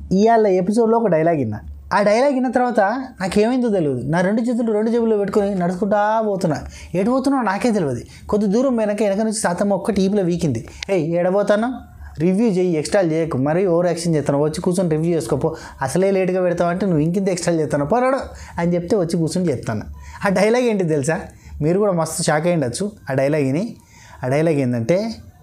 ఇవాళ ఎపిసోడ్లో ఒక డైలాగ్ విన్నా. ఆ డైలాగ్ విన్న తర్వాత నాకేమైందో తెలియదు. నా 2 చేతులు 2 జేబుల్లో పెట్టుకొని నడుచుకుంటా పోతున్నా. ఎటు పోతున్నా నాకే తెలియదు. కొద్ది దూరం వెనక నుంచి సాతమ్మ ఒక్కటి ఈపులో వీకింది. ఎడబోతాను రివ్యూ చేయి, ఎక్స్ట్రాలు చేయకు, మరీ ఓవర్ యాక్షన్ చేస్తాను, వచ్చి కూర్చొని రివ్యూ చేసుకోపో, అసలే లేట్గా పెడతావు అంటే నువ్వు ఇంకింత ఎక్స్ట్రాలు చేస్తాను పోరాడు అని చెప్తే వచ్చి కూర్చొని చెప్తాను. ఆ డైలాగ్ ఏంటి తెలుసా? మీరు కూడా మస్తు షాక్ అయ్యి ఉండొచ్చు ఆ డైలాగ్ని. ఆ డైలాగ్ ఏంటంటే,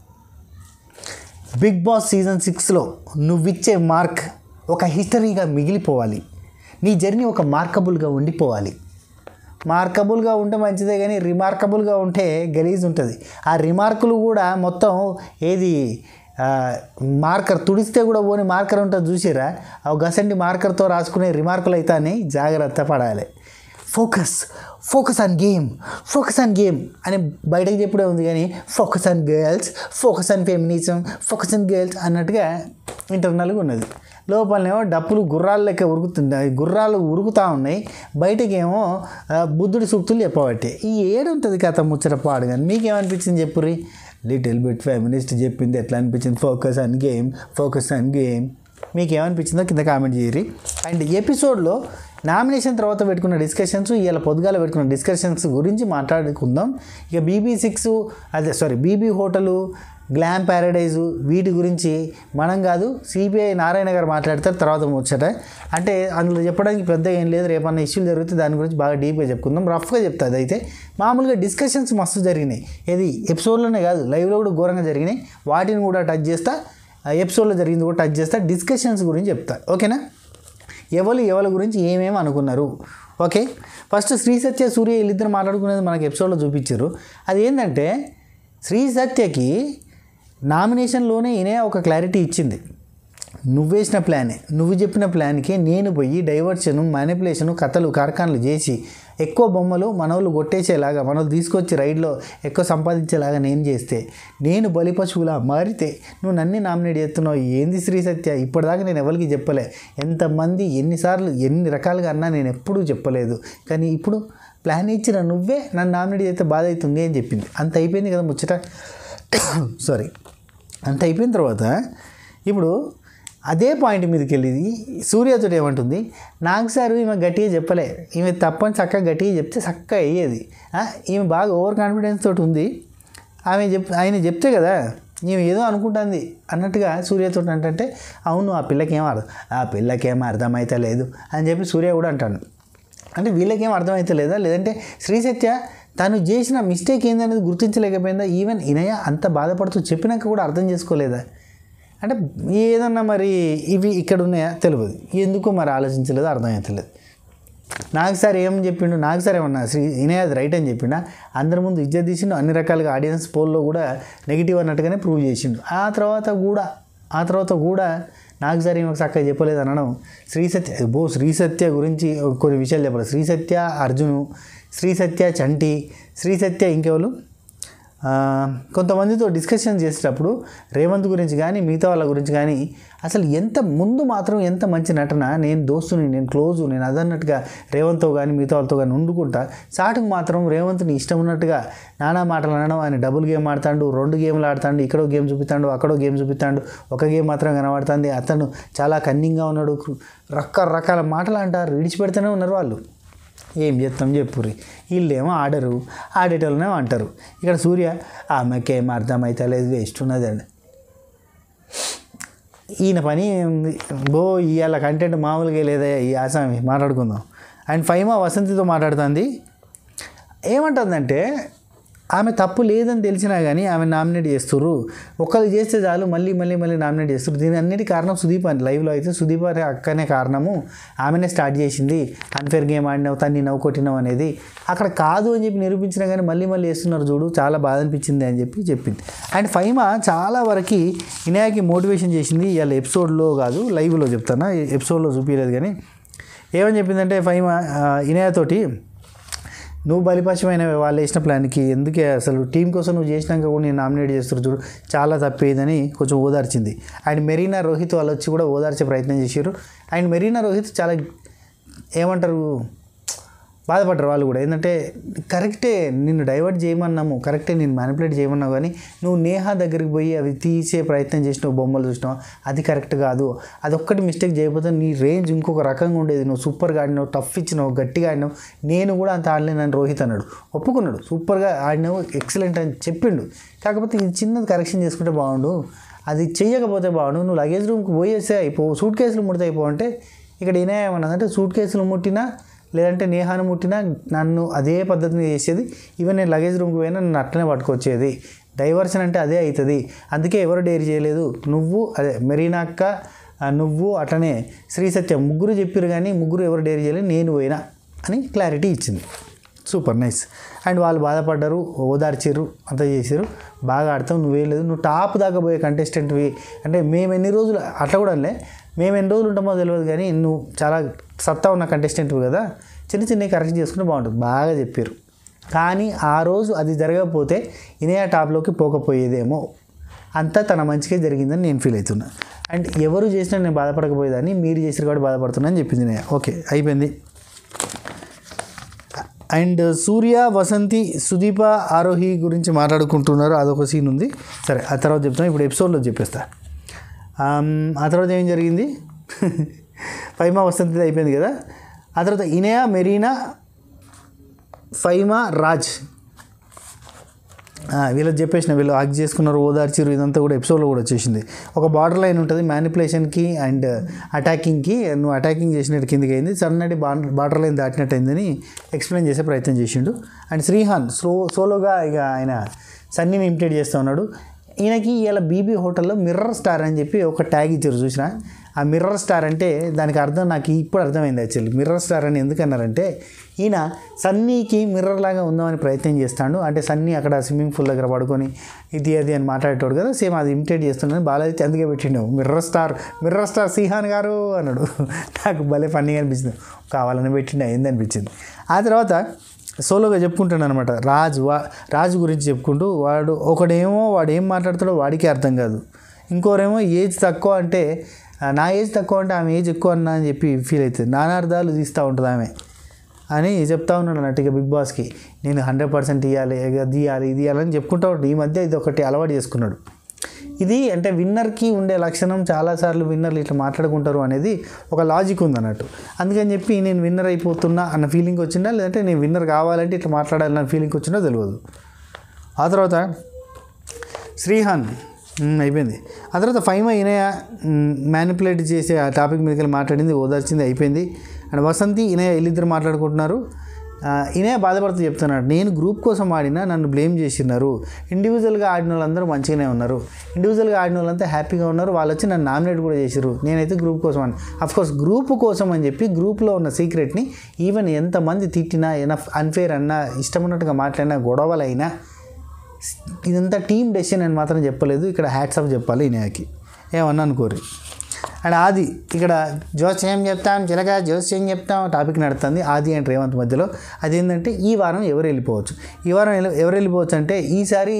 బిగ్ బాస్ సీజన్ 6లో నువ్విచ్చే మార్క్ ఒక హిస్టరీగా మిగిలిపోవాలి, నీ జర్నీ ఒక మార్కబుల్గా ఉండిపోవాలి. మార్కబుల్గా ఉంటే మంచిదే, కానీ రిమార్కబుల్గా ఉంటే గలీజ్ ఉంటుంది. ఆ రిమార్కులు కూడా మొత్తం ఏది మార్కర్ తుడిస్తే కూడా పోని మార్కర్ ఉంటుంది చూసిరా, ఆ గసండి మార్కర్తో రాసుకునే రిమార్కులు అయితే అని జాగ్రత్త పడాలి. ఫోకస్ ఆన్ గేమ్ అని బయటకు చెప్పుడే ఉంది, కానీ focus on girls, focus on feminism, focus on girls అన్నట్టుగా ఇంటర్నల్గా ఉన్నది. లోపలనేమో డప్పులు గుర్రాలు ఉరుకుతూ ఉన్నాయి, బయటకేమో బుద్ధుడి సూక్తులు చెప్పబట్టే. ఈ ఏడుంటుంది కథ ముచ్చట పాడు. కానీ మీకేమనిపించింది చెప్పుర్రి? లిటిల్ బిట్ ఫెమినిస్ట్ చెప్పింది ఎట్లా అనిపించింది? ఫోకస్ ఆన్ గేమ్ మీకేమనిపించిందో కింద కామెంట్ చేయరి. అండ్ ఎపిసోడ్లో నామినేషన్ తర్వాత పెట్టుకున్న డిస్కషన్స్, ఇలా పొద్దుగాల పెట్టుకున్న డిస్కషన్స్ గురించి మాట్లాడుకుందాం. ఇక బీబీ హోటలు, గ్లామ్ ప్యారడైజు వీటి గురించి మనం కాదు, సిపిఐ నారాయణ గారు మాట్లాడతారు తర్వాత ముచ్చట. అంటే అందులో చెప్పడానికి పెద్ద ఏం లేదు, రేపన్న ఇష్యూలు జరిగితే దాని గురించి బాగా డీప్గా చెప్పుకుందాం. రఫ్గా చెప్తా. అదైతే మామూలుగా డిస్కషన్స్ మస్తు జరిగినాయి, ఏది ఎపిసోడ్లోనే కాదు లైవ్లో కూడా ఘోరంగా జరిగినాయి. వాటిని కూడా టచ్ చేస్తా, ఎపిసోడ్లో జరిగింది కూడా టచ్ చేస్తా, డిస్కషన్స్ గురించి చెప్తా. ఓకేనా? ఎవరి గురించి ఏమేమి అనుకున్నారు. ఓకే, ఫస్ట్ శ్రీ సత్య సూర్య వీళ్ళిద్దరు మాట్లాడుకునేది మనకి ఎపిసోడ్లో చూపించారు. అది ఏంటంటే, శ్రీ సత్యకి నామినేషన్లోనే ఈయనే ఒక క్లారిటీ ఇచ్చింది. నువ్వేసిన ప్లానే, నువ్వు చెప్పిన ప్లాన్కి నేను పోయి డైవర్షను, మ్యానిపులేషను, కథలు కార్ఖానాలు చేసి ఎక్కువ బొమ్మలు మనోళ్ళు కొట్టేసేలాగా, మనోళ్ళు తీసుకొచ్చి రైడ్లో ఎక్కువ సంపాదించేలాగా నేను చేస్తే, నేను బలిపశువులా మారితే నువ్వు నన్ను నామినేట్ చేస్తున్నావు. ఏంది శ్రీ సత్య? ఇప్పటిదాకా నేను ఎవరికి చెప్పలే, ఎంతమంది ఎన్నిసార్లు ఎన్ని రకాలుగా అన్నా నేను ఎప్పుడూ చెప్పలేదు, కానీ ఇప్పుడు ప్లాన్ ఇచ్చిన నువ్వే నన్ను నామినేట్ చేస్తే బాధ అవుతుంది అని చెప్పింది. అంత అయిపోయింది కదా ముచ్చట. అంత అయిపోయిన తర్వాత ఇప్పుడు అదే పాయింట్ మీదకి వెళ్ళి సూర్యతో ఏమంటుంది, నాకు సార్ ఈమె గట్టిగా చెప్పలే, ఈమె తప్పని చక్కగా గట్టిగా చెప్తే చక్కగా అయ్యేది. ఈమె బాగా ఓవర్ కాన్ఫిడెన్స్ తోటి ఉంది, ఆయన చెప్తే కదా ఈమె ఏదో అనుకుంటుంది అన్నట్టుగా సూర్యతో అంటే, అవును ఆ పిల్లకేం అర్థమైతే లేదు అని చెప్పి సూర్య కూడా అంటాడు. అంటే వీళ్ళకేం అర్థమైతే లేదా, లేదంటే శ్రీ సత్య తను చేసిన మిస్టేక్ ఏందనేది గుర్తించలేకపోయిందా? ఈవెన్ ఇనయ అంత బాధపడుతూ చెప్పినాక కూడా అర్థం చేసుకోలేదా? అంటే ఏదన్నా మరి ఇవి ఇక్కడ ఉన్నాయా తెలియదు, ఎందుకో మరి ఆలోచించలేదు, అర్థమవుతలేదు. నాకు సార్ ఏమని చెప్పిండు, నాకు సార్ ఏమన్నా ఇనయ అది రైట్ అని చెప్పిండా, అందరి ముందు ఇజ్జత్ తీసిండు, అన్ని రకాలుగా ఆడియన్స్ పోల్లో కూడా నెగిటివ్ అన్నట్టుగానే ప్రూవ్ చేసిండు. ఆ తర్వాత కూడా నాకు సార్ ఏమో చక్కగా చెప్పలేదు అనడం శ్రీ సత్య గురించి కొన్ని విషయాలు చెప్పాలి. శ్రీ సత్య అర్జును, శ్రీ సత్య చంటి, శ్రీ సత్య ఇంకెవరు కొంతమందితో డిస్కషన్ చేసేటప్పుడు రేవంత్ గురించి కానీ మిగతా వాళ్ళ గురించి కానీ అసలు ఎంత మంచి నటన, నేను దోస్తుని, నేను క్లోజు, నేను అదన్నట్టుగా రేవంత్తో కానీ మిగతా వాళ్ళతో కానీ వండుకుంటా, చాటుకు మాత్రం రేవంత్ని ఇష్టం ఉన్నట్టుగా నానా మాటలు అనడం. ఆయన డబుల్ గేమ్ ఆడతాడు, 2 గేమ్లు ఆడతాడు, ఇక్కడో గేమ్ చూపిస్తాడు, అక్కడో గేమ్ చూపిస్తాడు, ఒక గేమ్ మాత్రం కనబడుతుంది, అతను చాలా కన్నింగ్గా ఉన్నాడు, రకరకాల మాటలు అంటారు, విడిచిపెడుతూనే ఉన్నారు వాళ్ళు. ఏం చేస్తాం చెప్పుర్రి, వీళ్ళేమో ఆడరు, ఆడేటోళ్ళనేమో అంటారు. ఇక్కడ సూర్య ఆమెకేం అర్థమైతే లేదు, వేస్ట్ ఉన్నదండి. ఈయన పని ఇవాళ కంటెంట్ మామూలుగా లేదా ఈ ఆసామి మాట్లాడుకుందాం. అండ్ ఫైమా వసంతితో మాట్లాడుతుంది, ఏమంటుందంటే ఆమె తప్పు లేదని తెలిసినా కానీ ఆమె నామినేట్ చేస్తుర్రు, ఒకళ్ళు చేస్తే చాలు మళ్ళీ నామినేట్ చేస్తారు. దీని అన్నిటి కారణం సుదీప్ అని. లైవ్లో అయితే సుదీప్ అనే అక్కనే కారణము, ఆమెనే స్టార్ట్ చేసింది, అన్ఫేర్ గేమ్ ఆడినావు, తన్ని నవ్వు కొట్టినావు అనేది. అక్కడ కాదు అని చెప్పి నిరూపించినా కానీ మళ్ళీ వేస్తున్నారు చూడు, చాలా బాధ అనిపించింది అని చెప్పి చెప్పింది. అండ్ ఫైమా చాలా వరకు ఇనయాకి మోటివేషన్ చేసింది. ఇవాళ ఎపిసోడ్లో కాదు లైవ్లో చెప్తాను, ఎపిసోడ్లో చూపించలేదు. కానీ ఏమని చెప్పిందంటే ఫైమా ఇనయతోటి, నువ్వు బలిపశమైన వాళ్ళు వేసిన ప్లాన్కి ఎందుకే అసలు టీం కోసం నువ్వు చేసినాక కూడా నేను నామినేట్ చేస్తారు చూడు, చాలా తప్పేదని కొంచెం ఓదార్చింది. అండ్ మెరీనా రోహిత్ వాళ్ళు వచ్చి కూడా ఓదార్చే ప్రయత్నం చేశారు. అండ్ మెరీనా రోహిత్ చాలా ఏమంటారు బాధపడ్డారు వాళ్ళు కూడా. ఏంటంటే కరెక్టే, నిన్ను డైవర్ట్ చేయమన్నాము, కరెక్టే నేను మ్యానిపులేట్ చేయమన్నావు, కానీ నువ్వు నేహ దగ్గరికి పోయి అవి తీసే ప్రయత్నం చేసినావు, బొమ్మలు చూసినావు, అది కరెక్ట్ కాదు. అదొక్కటి మిస్టేక్ చేయకపోతే నీ రేంజ్ ఇంకొక రకంగా ఉండేది. నువ్వు సూపర్గా ఆడినావు, టఫ్ ఇచ్చినావు, గట్టిగా ఆడినావు, నేను కూడా అంత ఆడలేనని రోహిత్ అన్నాడు. ఒప్పుకున్నాడు, సూపర్గా ఆడినావు, ఎక్సలెంట్ అని చెప్పిండు. కాకపోతే ఇది చిన్నది కరెక్షన్ చేసుకుంటే బాగుండు, అది చెయ్యకపోతే బాగుండు, నువ్వు లగేజ్ రూమ్కి పోయేస్తే అయిపో, సూట్ కేసులు ముడితే అయిపో అంటే ఇక్కడ ఈయన ఏమన్నదంటే సూట్ కేసులు ముట్టినా లేదంటే నేహాను ముట్టినా నన్ను అదే పద్ధతిని చేసేది, ఈవెన్ నేను లగేజ్ రూమ్కి పోయినా నన్ను అట్లనే పట్టుకొచ్చేది. డైవర్షన్ అంటే అదే అవుతుంది, అందుకే ఎవరు డేర్ చేయలేదు, నువ్వు అదే మెరీనా అక్క, నువ్వు అట్లనే శ్రీ సత్యం ముగ్గురు చెప్పారు, కానీ ముగ్గురు ఎవరు డేర్ చేయలేదు, నేను పోయినా అని క్లారిటీ ఇచ్చింది. Super nice. అండ్ వాళ్ళు బాధపడ్డారు, ఓదార్చారు, అంతా చేశారు. బాగా ఆడతావు, నువ్వే లేదు, నువ్వు టాప్ దాకా పోయే కంటెస్టెంట్వి అంటే మేము ఎన్ని రోజులు అట్లా కూడా అనలే, మేము ఎన్ని రోజులు ఉంటామో తెలియదు, కానీ నువ్వు చాలా సత్తా ఉన్న కంటెస్టెంట్వి కదా, చిన్న చిన్న కరెక్ట్ చేసుకుంటే బాగుంటుంది, బాగా చెప్పారు. కానీ ఆ రోజు అది జరగకపోతే ఇనయా టాప్లోకి పోకపోయేదేమో, అంతా తన మంచిగా జరిగిందని నేను ఫీల్ అవుతున్నా. అండ్ ఎవరు చేసినా నేను బాధపడకపోయేదాన్ని, మీరు చేసారు కాబట్టి బాధపడుతున్నా అని చెప్పింది నేను. ఓకే, అయిపోయింది. అండ్ సూర్య, వసంతి, సుదీప, ఆరోహి గురించి మాట్లాడుకుంటున్నారు, అదొక సీన్ ఉంది. సరే, ఆ తర్వాత చెప్తాను, ఇప్పుడు ఎపిసోడ్లో చెప్పేస్తా. ఆ తర్వాత ఏం జరిగింది, ఫైమా వసంతి అయిపోయింది కదా. ఆ తర్వాత ఇనయా, మెరీనా, ఫైమా, రాజ్ వీళ్ళకి చెప్పేసిన, వీళ్ళు హాక్ చేసుకున్నారు, ఓదార్చిరు, ఇదంతా కూడా ఎపిసోడ్లో కూడా వచ్చేసింది. ఒక బార్డర్ లైన్ ఉంటుంది మ్యానిపులేషన్కి అండ్ అటాకింగ్కి, నువ్వు అటాకింగ్ చేసినట్టు కిందకి అయింది, సడన్గా బార్డర్ లైన్ దాటినట్టు అయిందని ఎక్స్ప్లెయిన్ చేసే ప్రయత్నం చేసిండు. అండ్ శ్రీహాన్ సోలోగా ఇక ఆయన సన్నీని ఇమిటేట్ చేస్తూ ఉన్నాడు. ఈయనకి ఇలా బీబీ హోటల్లో మిర్రర్ స్టార్ అని చెప్పి ఒక ట్యాగ్ ఇచ్చారు, చూసినా. ఆ మిర్రర్ స్టార్ అంటే దానికి అర్థం నాకు ఇప్పుడు అర్థమైంది. యాక్చువల్లీ మిర్రర్ స్టార్ అని ఎందుకన్నారంటే, ఈయన సన్నీకి మిర్రర్ లాగా ఉందామని ప్రయత్నం చేస్తాడు. అంటే సన్నీ అక్కడ స్విమ్మింగ్ పూల్ దగ్గర పడుకొని ఇది అది అని మాట్లాడేటోడు కదా, సేమ్ అది ఇమిటేట్ చేస్తున్నాను. బాలాజీ అందుకే పెట్టిండు మిర్రర్ స్టార్ శ్రీహాన్ గారు అన్నాడు. నాకు భలే ఫన్నీగా అనిపించింది, కావాలని పెట్టిండు ఏందనిపించింది. ఆ తర్వాత సోలోగా చెప్పుకుంటాను అనమాట, రాజు గురించి చెప్పుకుంటూ, వాడు ఏం మాట్లాడతాడో వాడికే అర్థం కాదు, ఇంకోరేమో ఏజ్ తక్కువ అంటే నా ఏజ్ తక్కువ అంటే ఆమె ఏజ్ ఎక్కువ అన్నా అని చెప్పి ఫీల్ అవుతుంది, నానార్థాలు తీస్తూ ఉంటుంది ఆమె అని చెప్తా ఉన్నాడు అన్నట్టుగా బిగ్ బాస్కి. నేను 100% ఇవ్వాలి, అది ఇవ్వాలని చెప్పుకుంటూ ఉంటాడు. ఈ మధ్య ఇది ఒకటి అలవాటు చేసుకున్నాడు. ఇది అంటే విన్నర్కి ఉండే లక్షణం, చాలాసార్లు విన్నర్లు ఇట్లా మాట్లాడుకుంటారు అనేది ఒక లాజిక్ ఉంది అన్నట్టు. అందుకని చెప్పి నేను విన్నర్ అయిపోతున్నా అన్న ఫీలింగ్ వచ్చిందా, లేదంటే నేను విన్నర్ కావాలంటే ఇట్లా మాట్లాడాలన్న ఫీలింగ్ వచ్చిందో తెలియదు. ఆ తర్వాత శ్రీహాన్ అయిపోయింది. ఆ తర్వాత ఫైమా ఇనయ మ్యానిపులేట్ చేసే ఆ టాపిక్ మీదకి మాట్లాడింది, ఓదార్చింది, అయిపోయింది. అండ్ వసంతి ఇనయ వీళ్ళిద్దరు మాట్లాడుకుంటున్నారు. ఇనయ బాధపడుతూ చెప్తున్నాడు, నేను గ్రూప్ కోసం ఆడినా నన్ను బ్లేమ్ చేసినారు, ఇండివిజువల్గా ఆడిన వాళ్ళందరూ మంచిగానే ఉన్నారు, ఇండివిజువల్గా ఆడిన వాళ్ళంతా హ్యాపీగా ఉన్నారు, వాళ్ళు వచ్చి నన్ను నామినేట్ కూడా చేశారు, నేనైతే గ్రూప్ కోసం అని. అఫ్కోర్స్ గ్రూప్ కోసం అని చెప్పి గ్రూప్లో ఉన్న సీక్రెట్ని ఈవెన్ ఎంతమంది తిట్టినా, అన్ఫేర్ అన్నా, ఇష్టం ఉన్నట్టుగా మాట్లాడినా, గొడవలైనా ఇదంతా టీమ్ డెసిషన్ అని మాత్రం చెప్పలేదు. ఇక్కడ హ్యాట్స్ ఆఫ్ చెప్పాలి ఇనయకి, ఏమన్నా అనుకోరు. అండ్ ఆది ఇక్కడ జోస్యం చెప్తాం, చిలక జోస్యం చెప్తాం టాపిక్ నడుస్తుంది ఆది అండ్ రేవంత్ మధ్యలో. అదేంటంటే ఈ వారం ఎవరు వెళ్ళిపోవచ్చు, ఎవరు వెళ్ళిపోవచ్చు అంటే ఈసారి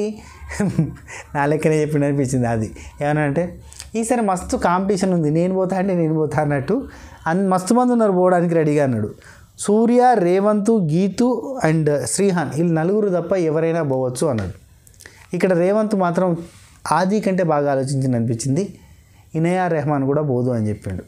నా లెక్కనే చెప్పిన అనిపించింది. అది ఏమన్నా అంటే ఈసారి మస్తు కాంపిటీషన్ ఉంది, నేను పోతా అన్నట్టు మస్తు మంది ఉన్నారు పోవడానికి రెడీగా అన్నాడు. సూర్య, రేవంత్, గీతు అండ్ శ్రీహాన్ వీళ్ళు నలుగురు తప్ప ఎవరైనా పోవచ్చు అన్నాడు. ఇక్కడ రేవంత్ మాత్రం ఆది కంటే బాగా ఆలోచించింది అనిపించింది. ఇనయా రెహమాన్ కూడా పోదు అని చెప్పాడు.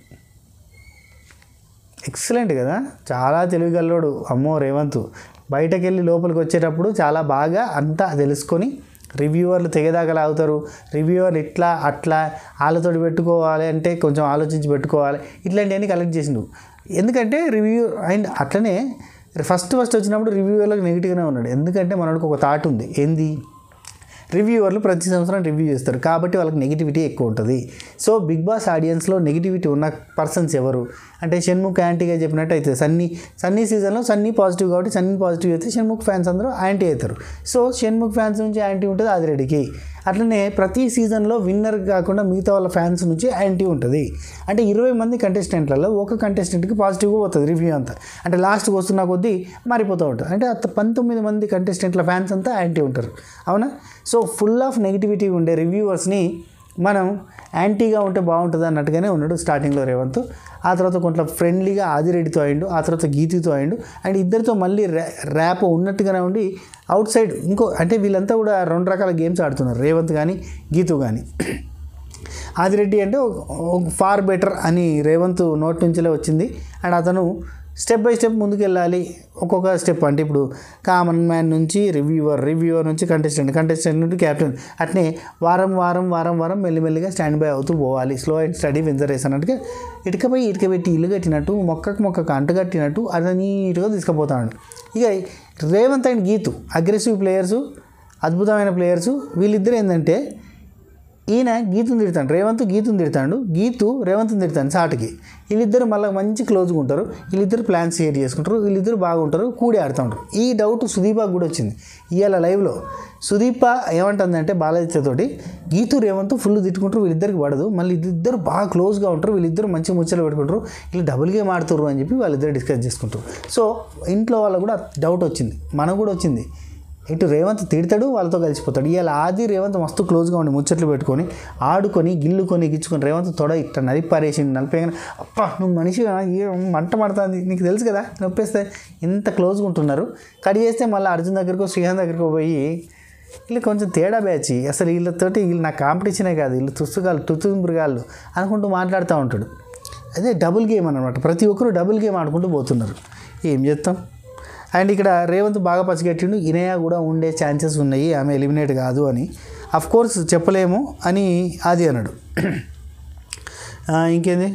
ఎక్సలెంట్ కదా, చాలా తెలివిగల్లోడు. అమ్మో రేవంత్ బయటకు వెళ్ళి లోపలికి వచ్చేటప్పుడు చాలా బాగా అంతా తెలుసుకొని, రివ్యూవర్లు తెగదాగలాగుతారు, రివ్యూవర్లు ఇట్లా అట్లా వాళ్ళతో పెట్టుకోవాలి అంటే కొంచెం ఆలోచించి పెట్టుకోవాలి, ఇట్లాంటివన్నీ కలెక్ట్ చేసిండు. ఎందుకంటే రివ్యూ అండ్ అట్లనే ఫస్ట్ వచ్చినప్పుడు రివ్యూవర్లకు నెగిటివ్గానే ఉన్నాడు. ఎందుకంటే మనకు ఒక థాట్ ఉంది, ఏంది రివ్యూవర్లు ప్రతి సంవత్సరం రివ్యూ చేస్తారు కాబట్టి వాళ్ళకి నెగిటివిటీ ఎక్కువ ఉంటుంది. సో బిగ్ బాస్ ఆడియన్స్లో నెగిటివిటీ ఉన్న పర్సన్స్ ఎవరు అంటే షణ్ముఖ్ యాంటీగా చెప్పినట్టు అయితే సన్నీ సీజన్లో సన్నీ పాజిటివ్ కాబట్టి సన్నీ పాజిటివ్ అయితే షణ్ముఖ్ ఫ్యాన్స్ అందరూ యాంటీ అవుతారు. సో షణ్ముఖ్ ఫ్యాన్స్ నుంచి యాంటీ ఉంటుంది ఆదిరెడ్డికి. అట్లనే ప్రతి సీజన్లో విన్నర్ కాకుండా మిగతా వాళ్ళ ఫ్యాన్స్ నుంచి యాంటీ ఉంటుంది. అంటే 20 మంది కంటెస్టెంట్లలో ఒక కంటెస్టెంట్కి పాజిటివ్గా పోతుంది రివ్యూ అంతా. అంటే లాస్ట్కి వస్తున్న కొద్దీ మారిపోతూ ఉంటుంది. అంటే 19 మంది కంటెస్టెంట్ల ఫ్యాన్స్ అంతా యాంటీ ఉంటారు, అవునా? సో ఫుల్ ఆఫ్ నెగిటివిటీ ఉండే రివ్యూవర్స్ని మనం యాంటీగా ఉంటే బాగుంటుంది అన్నట్టుగానే ఉన్నాడు స్టార్టింగ్లో రేవంత్. ఆ తర్వాత కొంచెం ఫ్రెండ్లీగా ఆదిరెడ్డితో అయిండు, ఆ తర్వాత గీతితో అయిండు, అండ్ ఇద్దరితో మళ్ళీ ర్యాప్ ఉన్నట్టుగానే ఉండి అవుట్ సైడ్ ఇంకో అంటే వీళ్ళంతా కూడా 2 రకాల గేమ్స్ ఆడుతున్నారు, రేవంత్ కానీ గీతు కానీ. ఆదిరెడ్డి అంటే ఫార్ బెటర్ అని రేవంత్ నోటి నుంచిలే వచ్చింది, అండ్ అతను స్టెప్ బై స్టెప్ ముందుకు వెళ్ళాలి. ఒక్కొక్క స్టెప్ అంటే ఇప్పుడు కామన్ మ్యాన్ నుంచి రివ్యూవర్ నుంచి కంటెస్టెంట్ నుండి కెప్టెన్, అట్నే వారం మెల్లిమెల్లిగా స్టాండ్ బై అవుతూ పోవాలి. Slow and steady wins the race అన్నట్టుగా ఇటుకపై ఇటుక పెట్టి ఇల్లు కట్టినట్టు మొక్కకు అంటు కట్టినట్టు అది నీట్గా తీసుకుపోతాడు. ఇక Revanth and Geethu aggressive players, అద్భుతమైన ప్లేయర్సు. వీళ్ళిద్దరు ఏంటంటే ఈయన గీతుని తిడతాడు, రేవంత్ గీతుని తిడతాడు, గీతు రేవంత్ని తిడతాడు సాటుకి. వీళ్ళిద్దరు మళ్ళీ మంచి క్లోజ్గా ఉంటారు, వీళ్ళిద్దరు ప్లాన్స్ షేర్ చేసుకుంటారు, వీళ్ళిద్దరు బాగుంటారు, కూడి ఆడుతూ ఉంటారు. ఈ డౌట్ సుదీపకు కూడా వచ్చింది ఇవాళ లైవ్లో. సుదీప ఏమంటుందంటే బాలాదిత్యతోటి గీతు రేవంత్ ఫుల్ తిట్టుకుంటారు, వీళ్ళిద్దరికి పడదు, మళ్ళీ వీళ్ళిద్దరు బాగా క్లోజ్గా ఉంటారు, వీళ్ళిద్దరు మంచి ముచ్చలు పెట్టుకుంటారు, వీళ్ళు డబుల్ గేమ్ ఆడుతారు అని చెప్పి వాళ్ళిద్దరు డిస్కస్ చేసుకుంటారు. సో ఇంట్లో వాళ్ళకు కూడా డౌట్ వచ్చింది, మనకు కూడా వచ్చింది. ఇటు రేవంత్ తిడతాడు, వాళ్ళతో కలిసిపోతాడు. ఇవాళ ఆది రేవంత్ మస్తు క్లోజ్గా ఉండి ముచ్చట్లు పెట్టుకొని ఆడుకొని గిల్లుకొని గిచ్చుకొని రేవంత్ తొడ ఇట్లా నలిపారేసిండు. నలిపేగానే అప్ప నువ్వు మనిషి మంట పడుతుంది నీకు తెలుసు కదా, నొప్పేస్తే ఎంత క్లోజ్గా ఉంటున్నారు. కట్ చేస్తే మళ్ళీ అర్జున్ దగ్గరకు శ్రీహాన్ దగ్గరకు పోయి వీళ్ళు కొంచెం తేడా బ్యాచ్, అసలు వీళ్ళతోటి వీళ్ళు నా కాంపిటీషనే కాదు, వీళ్ళు తుస్తుమృగాళ్ళు అనుకుంటూ మాట్లాడుతూ ఉంటాడు. అదే డబుల్ గేమ్ అన్నమాట, ప్రతి ఒక్కరు డబుల్ గేమ్ ఆడుకుంటూ పోతున్నారు. ఏం చేస్తాం. అండ్ ఇక్కడ రేవంత్ బాగా పసిగట్టిండు, ఇనయ కూడా ఉండే ఛాన్సెస్ ఉన్నాయి, ఆమె ఎలిమినేట్ కాదు అని. అఫ్ కోర్స్ చెప్పలేము అని ఆది అన్నాడు. ఇంకేంది,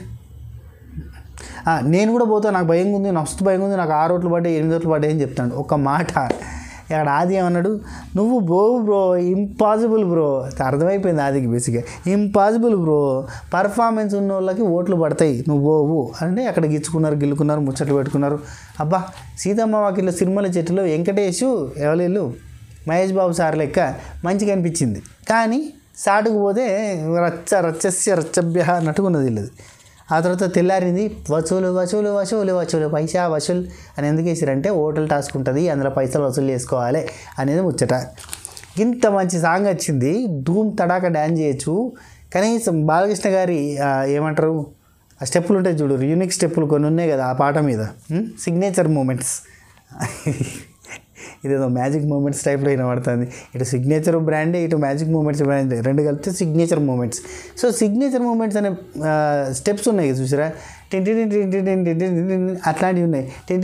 నేను కూడా పోతా, నాకు భయంగా ఉంది, మస్తు భయంగా ఉంది, నాకు 6 ఓట్లు పడ్డాయి 8 ఓట్లు పడ్డాయి అని చెప్తాడు. ఒక మాట ఇక్కడ ఆది ఏమన్నాడు, నువ్వు పోవు బ్రో, ఇంపాసిబుల్ బ్రో. అర్థమైపోయింది ఆదికి బేసిక్గా, ఇంపాసిబుల్ బ్రో, పర్ఫార్మెన్స్ ఉన్న వాళ్ళకి ఓట్లు పడతాయి, నువ్వు పోవు అంటే అక్కడ గిల్లుకున్నారు, ముచ్చట్లు పెట్టుకున్నారు. అబ్బా సీతమ్మ వాకిట్లో సినిమాల చెట్టులో వెంకటేష్ ఎవరు మహేష్ బాబు సార్ లెక్క మంచిగా అనిపించింది, కానీ సాటుకు పోతే రచ్చభ్య అన్నట్టుకున్నది వీళ్ళది. ఆ తర్వాత తెల్లారింది, వసూలు పైసా వసూలు అని ఎందుకు వేసారంటే హోటల్ టాస్క్ ఉంటుంది, అందులో పైసలు వసూలు చేసుకోవాలి అనేది ముచ్చట. ఇంత మంచి సాంగ్ వచ్చింది, ధూమ్ తడాక డ్యాన్స్ చేయొచ్చు. కనీసం బాలకృష్ణ గారి ఏమంటారు ఆ స్టెప్పులు ఉంటాయి చూడు, యూనిక్ స్టెప్పులు కొన్ని ఉన్నాయి కదా ఆ పాట మీద, సిగ్నేచర్ మూమెంట్స్. ఇదేదో మ్యాజిక్ మూమెంట్స్ టైప్లో వినబడుతుంది. ఇటు సిగ్నేచర్ బ్రాండే, ఇటు మ్యాజిక్ మూమెంట్స్ బ్రాండ్, రెండు కలిపితే signature moments. So signature moments అనే స్టెప్స్ ఉన్నాయి చూసారా, అట్లాంటివి ఉన్నాయి.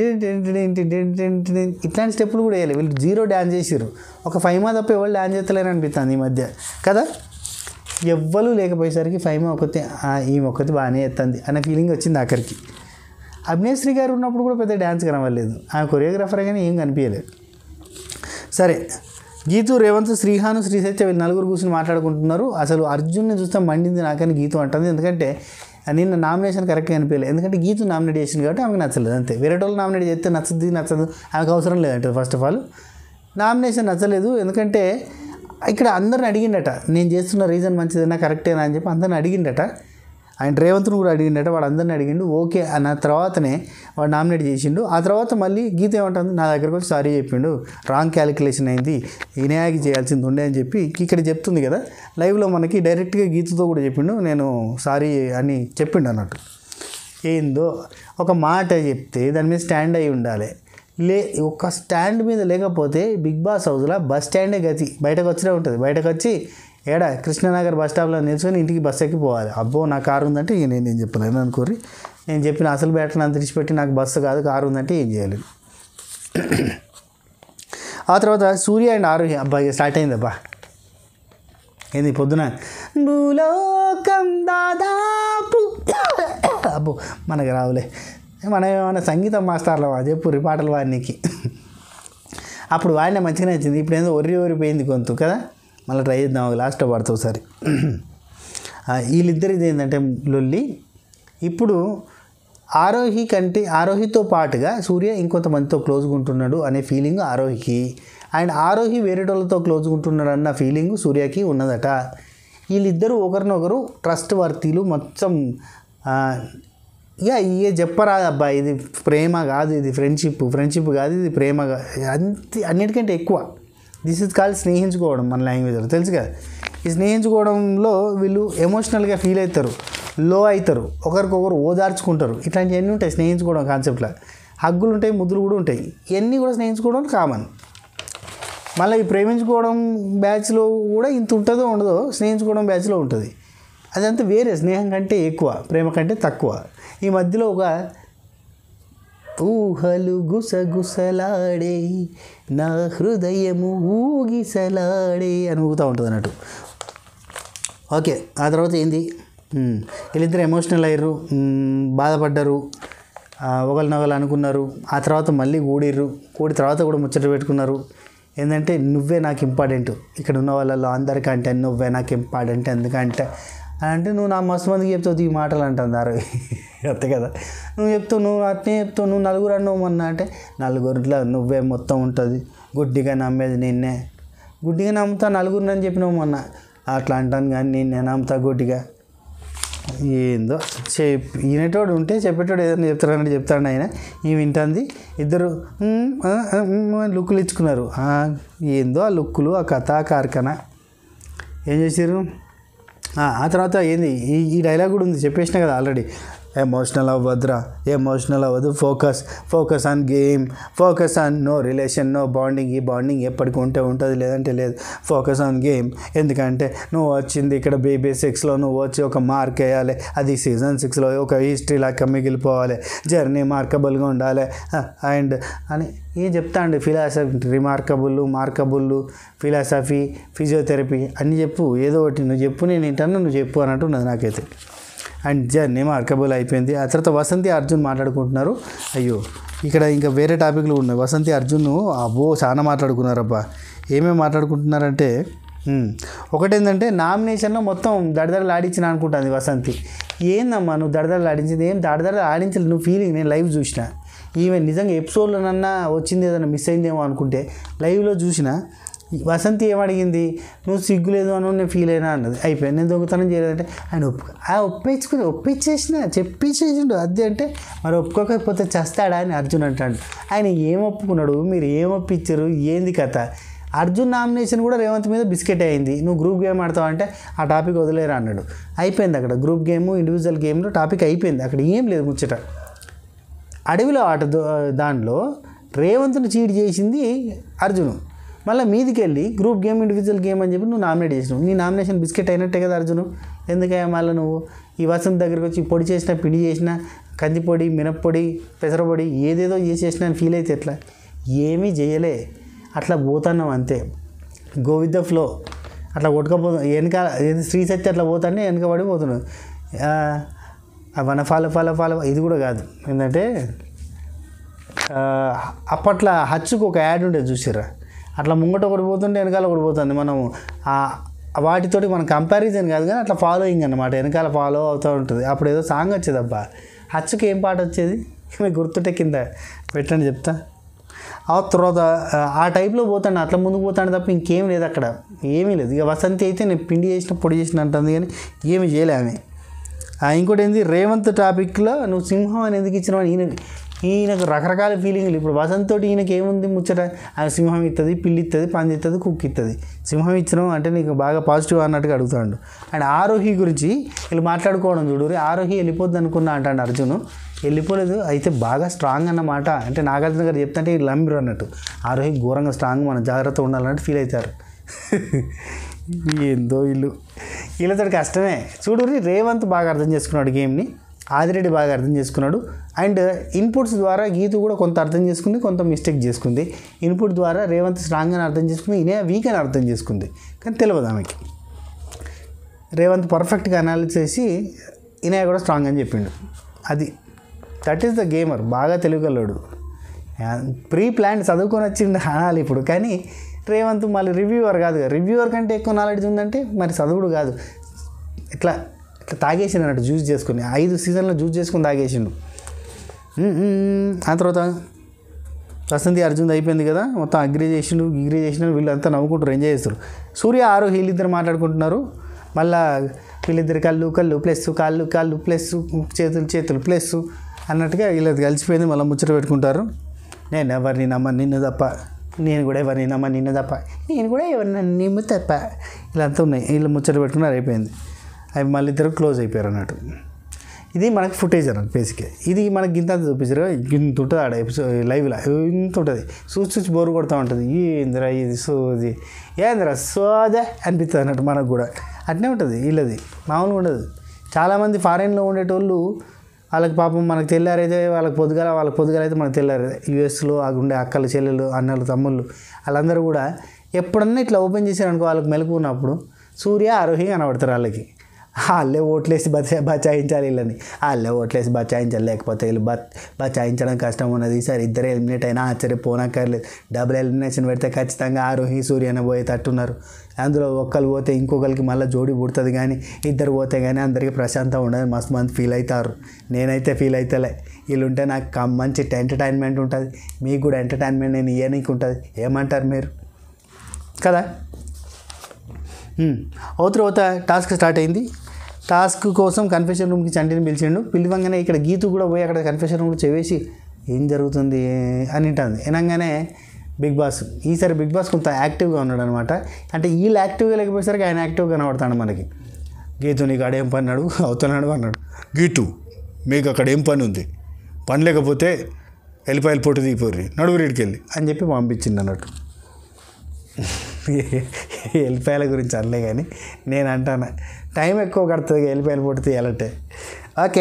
ఇట్లాంటి స్టెప్పులు కూడా వేయాలి. వీళ్ళు 0 డ్యాన్స్ చేసారు, ఒక 5 తప్ప ఎవరు డ్యాన్స్ చేస్తలేరు అనిపిస్తుంది ఈ మధ్య కదా. ఎవ్వరూ లేకపోయేసరికి 5 ఒక్కతే ఈ ఒక్కటి బాగానే ఎత్తుంది అనే ఫీలింగ్ వచ్చింది ఆఖరికి. అభినేశ్రీ గారు ఉన్నప్పుడు కూడా పెద్ద డ్యాన్స్ కనవలేదు, ఆ కొరియోగ్రాఫర్ కానీ ఏం కనిపించలేదు. సరే, గీతు రేవంత్ శ్రీహాను శ్రీసత్య వీళ్ళు 4 కూర్చొని మాట్లాడుకుంటున్నారు. అసలు అర్జున్ని చూస్తే మండింది నాకని గీతు అంటుంది, ఎందుకంటే నిన్న నామినేషన్ కరెక్ట్గా అనిపించలేదు. ఎందుకంటే గీతు నామినేట్ చేసింది కాబట్టి ఆమెకు నచ్చలేదు, అంతే. వేరే వాళ్ళు నామినేట్ చేస్తే నచ్చదు ఆమెకు అవసరం లేదంటే. ఫస్ట్ ఆఫ్ ఆల్ నామినేషన్ నచ్చలేదు, ఎందుకంటే ఇక్కడ అందరిని అడిగిండట, నేను చేస్తున్న రీజన్ మంచిదైనా కరెక్టేనా అని చెప్పి అందరిని అడిగిండట. ఆయన రేవంత్ను కూడా అడిగిండట, వాడు అందరిని అడిగిండు. ఓకే అన్న తర్వాతనే వాడు నామినేట్ చేసిండు. ఆ తర్వాత మళ్ళీ గీత ఏమంటుంది, నా దగ్గరకు వచ్చి సారీ చెప్పిండు, రాంగ్ క్యాలిక్యులేషన్ అయింది, ఇనయాకి చేయాల్సింది ఉండే అని చెప్పి ఇక్కడ చెప్తుంది కదా లైవ్లో. మనకి డైరెక్ట్గా గీతతో కూడా చెప్పిండు, నేను సారీ అని చెప్పిండు అన్నట్టు. ఏందో ఒక మాట చెప్తే దాని మీద స్టాండ్ అయి ఉండాలి. ఒక స్టాండ్ మీద లేకపోతే బిగ్ బాస్ హౌస్లో బస్ స్టాండే గతి, బయటకు వచ్చినే ఉంటుంది. బయటకు వచ్చి కృష్ణనగర్ బస్ స్టాప్లో నిల్చుకొని ఇంటికి బస్ ఎక్కిపోవాలి. అబ్బో నా కారు ఉందంటే ఇక నేను చెప్పలేను అనుకోరి, నేను చెప్పిన అసలు బ్యాటర్ని అంత తెచ్చిపెట్టి నాకు బస్సు కాదు కారు ఉందంటే ఏం చేయాలి. ఆ తర్వాత సూర్య అండ్ ఆరోహి, అబ్బా ఇక స్టార్ట్ అయింది. అబ్బా ఏంది పొద్దున భూలోకం దాదాపు, అబ్బో మనకు రావులే, మనం ఏమైనా సంగీతం మాస్టర్లో చెప్పు పాటలు వాడినికి. అప్పుడు వాడినే మంచిగానే వచ్చింది, ఇప్పుడు ఏదో ఒర్రిపోయింది గొంతు కదా. మళ్ళీ ట్రై చేద్దాం, లాస్ట్లో పడుతుంది ఒకసారి. వీళ్ళిద్దరిది ఏంటంటే లొల్లి. ఇప్పుడు ఆరోహితో పాటుగా సూర్య ఇంకొంతమందితో క్లోజ్గా ఉంటున్నాడు అనే ఫీలింగ్ ఆరోహికి, అండ్ ఆరోహి వేరేటోళ్ళతో క్లోజ్గా ఉంటున్నాడు అన్న ఫీలింగ్ సూర్యకి ఉన్నదట. వీళ్ళిద్దరూ ఒకరినొకరు ట్రస్ట్ వర్తీలు మొత్తం. ఇక చెప్పరాదబ్బా, ఇది ప్రేమ కాదు, ఇది ఫ్రెండ్షిప్ కాదు, ఇది ప్రేమ అన్నిటికంటే ఎక్కువ. దిస్ ఇస్ కాల్డ్ స్నేహించుకోవడం మన లాంగ్వేజ్లో, తెలుసు కదా. ఈ స్నేహించుకోవడంలో వీళ్ళు ఎమోషనల్గా ఫీల్ అవుతారు, లో అవుతారు, ఒకరికొకరు ఓదార్చుకుంటారు. ఇట్లాంటివన్నీ ఉంటాయి స్నేహించుకోవడం కాన్సెప్ట్లో. హగ్గులు ఉంటాయి, ముద్దులు కూడా ఉంటాయి. ఇవన్నీ కూడా స్నేహించుకోవడం కామన్. మళ్ళీ ఈ ప్రేమించుకోవడం బ్యాచ్లో కూడా ఇంత ఉంటుందో ఉండదో స్నేహించుకోవడం బ్యాచ్లో ఉంటుంది. అదంతా వేరే, స్నేహం కంటే ఎక్కువ, ప్రేమ కంటే తక్కువ. ఈ మధ్యలో ఒక ఊహలు గుసగుసలాడే నా హృదయము ఊగిసలాడే అని ఊగుతూ ఉంటుంది అన్నట్టు. ఓకే, ఆ తర్వాత ఏంది, వీళ్ళిద్దరు ఎమోషనల్ అయ్యారు, బాధపడ్డారు, ఒకరినొకరు అనుకున్నారు. ఆ తర్వాత మళ్ళీ కూడి తర్వాత కూడా ముచ్చట పెట్టుకున్నారు. ఏంటంటే నువ్వే నాకు ఇంపార్టెంట్, ఇక్కడ ఉన్న వాళ్ళలో అందరికంటే నువ్వే నాకు ఇంపార్టెంట్. ఎందుకంటే అంటే నువ్వు నా మస్తు మందికి చెప్తావు ఈ మాటలు అంటుంది అరవై. అంతే కదా, నువ్వు చెప్తావు, నువ్వు అట్నే చెప్తావు, నువ్వు నలుగురు అన్నావు మొన్న అంటే నలుగురిలో నువ్వే మొత్తం ఉంటుంది, గుడ్డిగా నమ్మేది నిన్నే, గుడ్డిగా నమ్ముతా నలుగురిని అని చెప్పినావు మొన్న, అట్లా అంటాను కానీ నిన్నే నమ్ముతా గుడ్డిగా. ఏందో ఈయనటోడు ఉంటే చెప్పేటోడు ఏదైనా చెప్తాడన్నట్టు చెప్తాడు ఆయన. ఈ వింటుంది, ఇద్దరు లుక్కులు ఇచ్చుకున్నారు. ఏందో ఆ లుక్కులు, ఆ కథ కార్ఖానా ఏం చేసారు. ఆ తర్వాత ఏంది ఈ డైలాగ్ కూడా ఉంది, చెప్పేసిన కదా ఆల్రెడీ. ఎమోషనల్ అవ్వద్దురా, ఎమోషనల్ అవ్వద్దు, focus on game, focus on no relation, no bonding. ఈ బాండింగ్ ఎప్పటికీ ఉంటుంది, లేదంటే లేదు. Focus on game. ఎందుకంటే నువ్వు వచ్చింది ఇక్కడ BB6లో, నువ్వు వచ్చి ఒక మార్క్ వేయాలి, అది సీజన్ 6లో ఒక హిస్టరీ లాగా మిగిలిపోవాలి, జర్నీ మార్కబుల్గా ఉండాలి అండ్ అని ఏం చెప్తా అండి. ఫిలాసఫీ మార్కబుల్ ఫిలాసఫీ, ఫిజియోథెరపీ అన్నీ చెప్పు, ఏదో ఒకటి నువ్వు చెప్పు, నేను వింటాను, నువ్వు చెప్పు అన్నట్టు ఉన్నది నాకైతే. అండ్ జర్నీ మార్కబుల్ అయిపోయింది. ఆ తర్వాత వసంతి అర్జున్ మాట్లాడుకుంటున్నారు. అయ్యో, ఇక్కడ ఇంకా వేరే టాపిక్లు ఉన్నాయి. వసంతి అర్జున్ చాలా మాట్లాడుకున్నారబ్బా. ఏమేమి మాట్లాడుకుంటున్నారంటే, ఒకటేంటంటే నామినేషన్లో మొత్తం దడదడలు ఆడించిన అనుకుంటుంది వసంతి. ఏందమ్మా నువ్వు దడదడలు ఆడించింది? ఏం దడదడలు ఆడించలేదు, నువ్వు ఫీలింగ్ నేను లైవ్ చూసిన. ఈమె నిజంగా ఎపిసోడ్లోనన్నా వచ్చింది ఏదైనా మిస్ అయిందేమో అనుకుంటే లైవ్లో చూసిన. వసంతి ఏమడిగింది, నువ్వు సిగ్గులేదు అని నేను ఫీల్ అయినా అన్నది. అయిపోయింది, నేను దొంగతనం చేయలేదంటే ఆయన ఒప్పించేసిన చెప్పేసేసిండు అది. అంటే మరి ఒప్పుకోకపోతే చేస్తాడా అని అర్జున్ అంటాడు. ఆయన ఏం ఒప్పుకున్నాడు, మీరు ఏం ఒప్పించారు, ఏంది కథ? అర్జున్ నామినేషన్ కూడా రేవంత్ మీద బిస్కెట్ అయింది. నువ్వు గ్రూప్ గేమ్ ఆడతావు అంటే ఆ టాపిక్ వదిలేరా అన్నాడు. అయిపోయింది అక్కడ, గ్రూప్ గేమ్ ఇండివిజువల్ గేమ్లో టాపిక్ అయిపోయింది. అక్కడ ఏం లేదు ముచ్చట. అడవిలో ఆట దాంట్లో రేవంత్ను చీట్ చేసింది అర్జును. మళ్ళీ మీదికి వెళ్ళి గ్రూప్ గేమ్ ఇండివిజువల్ గేమ్ అని చెప్పి నువ్వు నామినేట్ చేసినావు. నీ నామినేషన్ బిస్కెట్ అయినట్టే కదా అర్జును. ఎందుకయ్యా మళ్ళీ నువ్వు ఈ వసంత్ దగ్గరికి వచ్చి పొడి చేసిన, పిండి చేసిన, కందిపొడి, మినప్పొడి, పెసరపొడి ఏదేదో చేసేసిన అని ఫీల్ అయితే ఎట్లా? ఏమీ చేయలే, అట్లా పోతున్నావు అంతే. Go with the flow. అట్లా కొట్టుకపోతు వెనకాల ఏది శ్రీ సత్య అట్లా పోతానే వెనక పడిపోతున్నావు. ఫాలో ఇది కూడా కాదు. ఏంటంటే అప్పట్లో హచ్చుకు ఒక యాడ్ ఉండేది చూసిర్రా, అట్లా ముంగట ఒకటి పోతుంటే వెనకాల ఒకటి పోతుంది. మనం వాటితోటి మనం కంపారిజన్ కాదు కానీ అట్లా ఫాలోయింగ్ అన్నమాట, వెనకాల ఫాలో అవుతూ ఉంటుంది. అప్పుడు ఏదో సాంగ్ వచ్చేది అబ్బా, హచ్చుకి ఏం పాట వచ్చేది మీకు గుర్తుంటే కింద పెట్టండి చెప్తా. ఆ తర్వాత ఆ టైప్లో పోతాడు, అట్లా ముందుకు పోతాడు తప్ప ఇంకేం లేదు అక్కడ, ఏమీ లేదు. ఇక వసంతి అయితే నేను పిండి చేసిన పొడి చేసిన అంటుంది కానీ ఏమి చేయలే ఆమె. ఇంకోటి ఏంది, రేవంత్ టాపిక్లో నువ్వు సింహం అని ఎందుకు ఇచ్చినావు అని ఈయనకు రకరకాల ఫీలింగ్లు. ఇప్పుడు వసంత్ తోటి ఈయనకి ఏముంది ముచ్చట, ఆయన సింహం ఇస్తుంది, పిల్లి ఇస్తుంది, పంది ఇస్తుంది, కుక్ ఇస్తుంది. సింహం ఇచ్చినావు అంటే నీకు బాగా పాజిటివ్ అన్నట్టుగా అడుగుతాడు. అండ్ ఆరోహి గురించి వీళ్ళు మాట్లాడుకోవడం చూడు, ఆరోహి వెళ్ళిపోద్ది అనుకున్నా అంటాడు అర్జును. వెళ్ళిపోలేదు, అయితే బాగా స్ట్రాంగ్ అన్నమాట. అంటే నాగార్జున గారు చెప్తుంటే వీళ్ళు నమ్మిరు అన్నట్టు. ఆరోహి ఘోరంగా స్ట్రాంగ్, మనం జాగ్రత్త ఉండాలన్నట్టు ఫీల్ అవుతారు. ఏందో వీళ్ళతో కష్టమే. చూడు, రేవంత్ బాగా అర్థం చేసుకున్నాడు గేమ్ని, ఆదిరెడ్డి బాగా అర్థం చేసుకున్నాడు. అండ్ ఇన్పుట్స్ ద్వారా గీతు కూడా కొంత అర్థం చేసుకుంది, కొంత మిస్టేక్ చేసుకుంది. ఇన్పుట్ ద్వారా రేవంత్ స్ట్రాంగ్ అని అర్థం చేసుకుంది, ఈయన వీక్ అని అర్థం చేసుకుంది. కానీ తెలియదు ఆమెకి. రేవంత్ పర్ఫెక్ట్గా అనాలిసిస్ చేసి ఈయన కూడా స్ట్రాంగ్ అని చెప్పిండు. అది దట్ ఈస్ ద గేమర్, బాగా తెలియగలడు. ప్రీ ప్లాన్ చదువుకొని వచ్చిండు అనాలి ఇప్పుడు. కానీ రేవంత్ మళ్ళీ రివ్యూవర్ కాదు, రివ్యూవర్ కంటే ఎక్కువ నాలెడ్జ్ ఉందంటే మరి చదువుడు కాదు. ఇట్లా తాగేసిండు అన్నట్టు, జ్యూస్ చేసుకుని 5 సీజన్లో జ్యూస్ చేసుకుని తాగేసిండు. ఆ తర్వాత వసంతి అర్జున్ అయిపోయింది కదా, మొత్తం అగ్రీ చేసిండు వీళ్ళంతా నవ్వుకుంటారు, ఎంజాయ్ చేస్తారు. సూర్య ఆరు వీళ్ళిద్దరు మాట్లాడుకుంటున్నారు. మళ్ళీ వీళ్ళిద్దరు కళ్ళు ప్లస్, కాళ్ళు ప్లస్, చేతులు ప్లస్ అన్నట్టుగా వీళ్ళది కలిసిపోయింది. మళ్ళీ ముచ్చట పెట్టుకుంటారు. నేను ఎవరిని నమ్మ నిన్ను తప్ప, నేను కూడా ఎవరిని నమ్మ నిన్ను తప్ప, నేను కూడా ఎవరిని నిమ్ము తప్ప, అంతా ఉన్నాయి. వీళ్ళు ముచ్చట పెట్టుకున్నారు, అయిపోయింది. అవి మళ్ళీ ఇద్దరు క్లోజ్ అయిపోయారు అన్నట్టు. ఇది మనకి ఫుటేజ్ అన్నట్టు బేసిక్గా. ఇది మనకి గింత చూపించారు, ఇంత ఉంటుంది ఆడ ఎపిసోడ్ లైవ్లో ఇంత ఉంటుంది. చూసి బోరు కొడుతూ ఉంటుంది. ఏందిరా ఇది సోది, ఏందిరా సోదే అనిపిస్తుంది అన్నట్టు మనకు కూడా. అట్నే ఉంటుంది వీళ్ళది, మామూలుగా ఉండదు. చాలామంది ఫారెన్లో ఉండేటోళ్ళు వాళ్ళకి పాపం మనకు తెల్లారైతే వాళ్ళకి పొద్దుగాల అయితే మనకు తెల్లారు. యూఎస్లో ఉండే అక్కలు, చెల్లెలు, అన్నలు, తమ్ముళ్ళు వాళ్ళందరూ కూడా ఎప్పుడన్నా ఇట్లా ఓపెన్ చేశారనుకో వాళ్ళకి మెలకు ఉన్నప్పుడు సూర్య ఆరోహి కనబడతారు. వాళ్ళకి వాళ్ళే ఓట్లేసి బచాయించాలి వీళ్ళని, వాళ్ళే ఓట్లేసి బచాయించాలి, లేకపోతే వీళ్ళు బచాయించడం కష్టం ఉన్నది. ఈసారి ఇద్దరు ఎలిమినేట్ అయినా ఆశ్చర్యపోనక్కర్లేదు. డబుల్ ఎలిమినేషన్ పెడితే ఖచ్చితంగా ఆరోహి సూర్యనే పోయేటట్టున్నారు. అందులో ఒక్కరు పోతే ఇంకొకరికి మళ్ళీ జోడి పుడుతుంది, కానీ ఇద్దరు పోతే కానీ అందరికీ ప్రశాంతంగా ఉండదు. మస్తు మంది ఫీల్ అవుతారు. నేనైతే ఫీల్ అవుతలే. వీళ్ళుంటే నాకు మంచి ఎంటర్టైన్మెంట్ ఉంటుంది, మీకు కూడా ఎంటర్టైన్మెంట్ నేను ఇవ్వనీకి ఉంటుంది. ఏమంటారు మీరు కదా? అవతల టాస్క్ స్టార్ట్ అయింది. టాస్క్ కోసం కన్ఫెషన్ రూమ్కి చంటిని పిలిచిండు. పిలివంగానే ఇక్కడ గీతు కూడా పోయి అక్కడ కన్ఫెషన్ రూమ్లో చెవేసి ఏం జరుగుతుంది అని అంటుంది. వినంగానే బిగ్ బాస్ ఈసారి బిగ్ బాస్ కొంత యాక్టివ్గా ఉన్నాడు అనమాట. అంటే వీళ్ళు యాక్టివ్గా లేకపోయేసరికి ఆయన యాక్టివ్గా కనబడతాడు మనకి. గీతు నీకు అక్కడేం పని అవుతున్నాడు అన్నాడు. గీతు మీకు అక్కడ ఏం పని ఉంది, పని లేకపోతే ఎల్లిపాయలు పొట్టు దిగిపోర్రి నడువురీడికి వెళ్ళి అని చెప్పి పంపించింది అన్నట్టు. ఎల్లిపాయల గురించి అనలే, కానీ నేను అంటాను టైం ఎక్కువ కడుతుంది ఎల్లిపాయలు పొట్టు తీయాలంటే. ఓకే,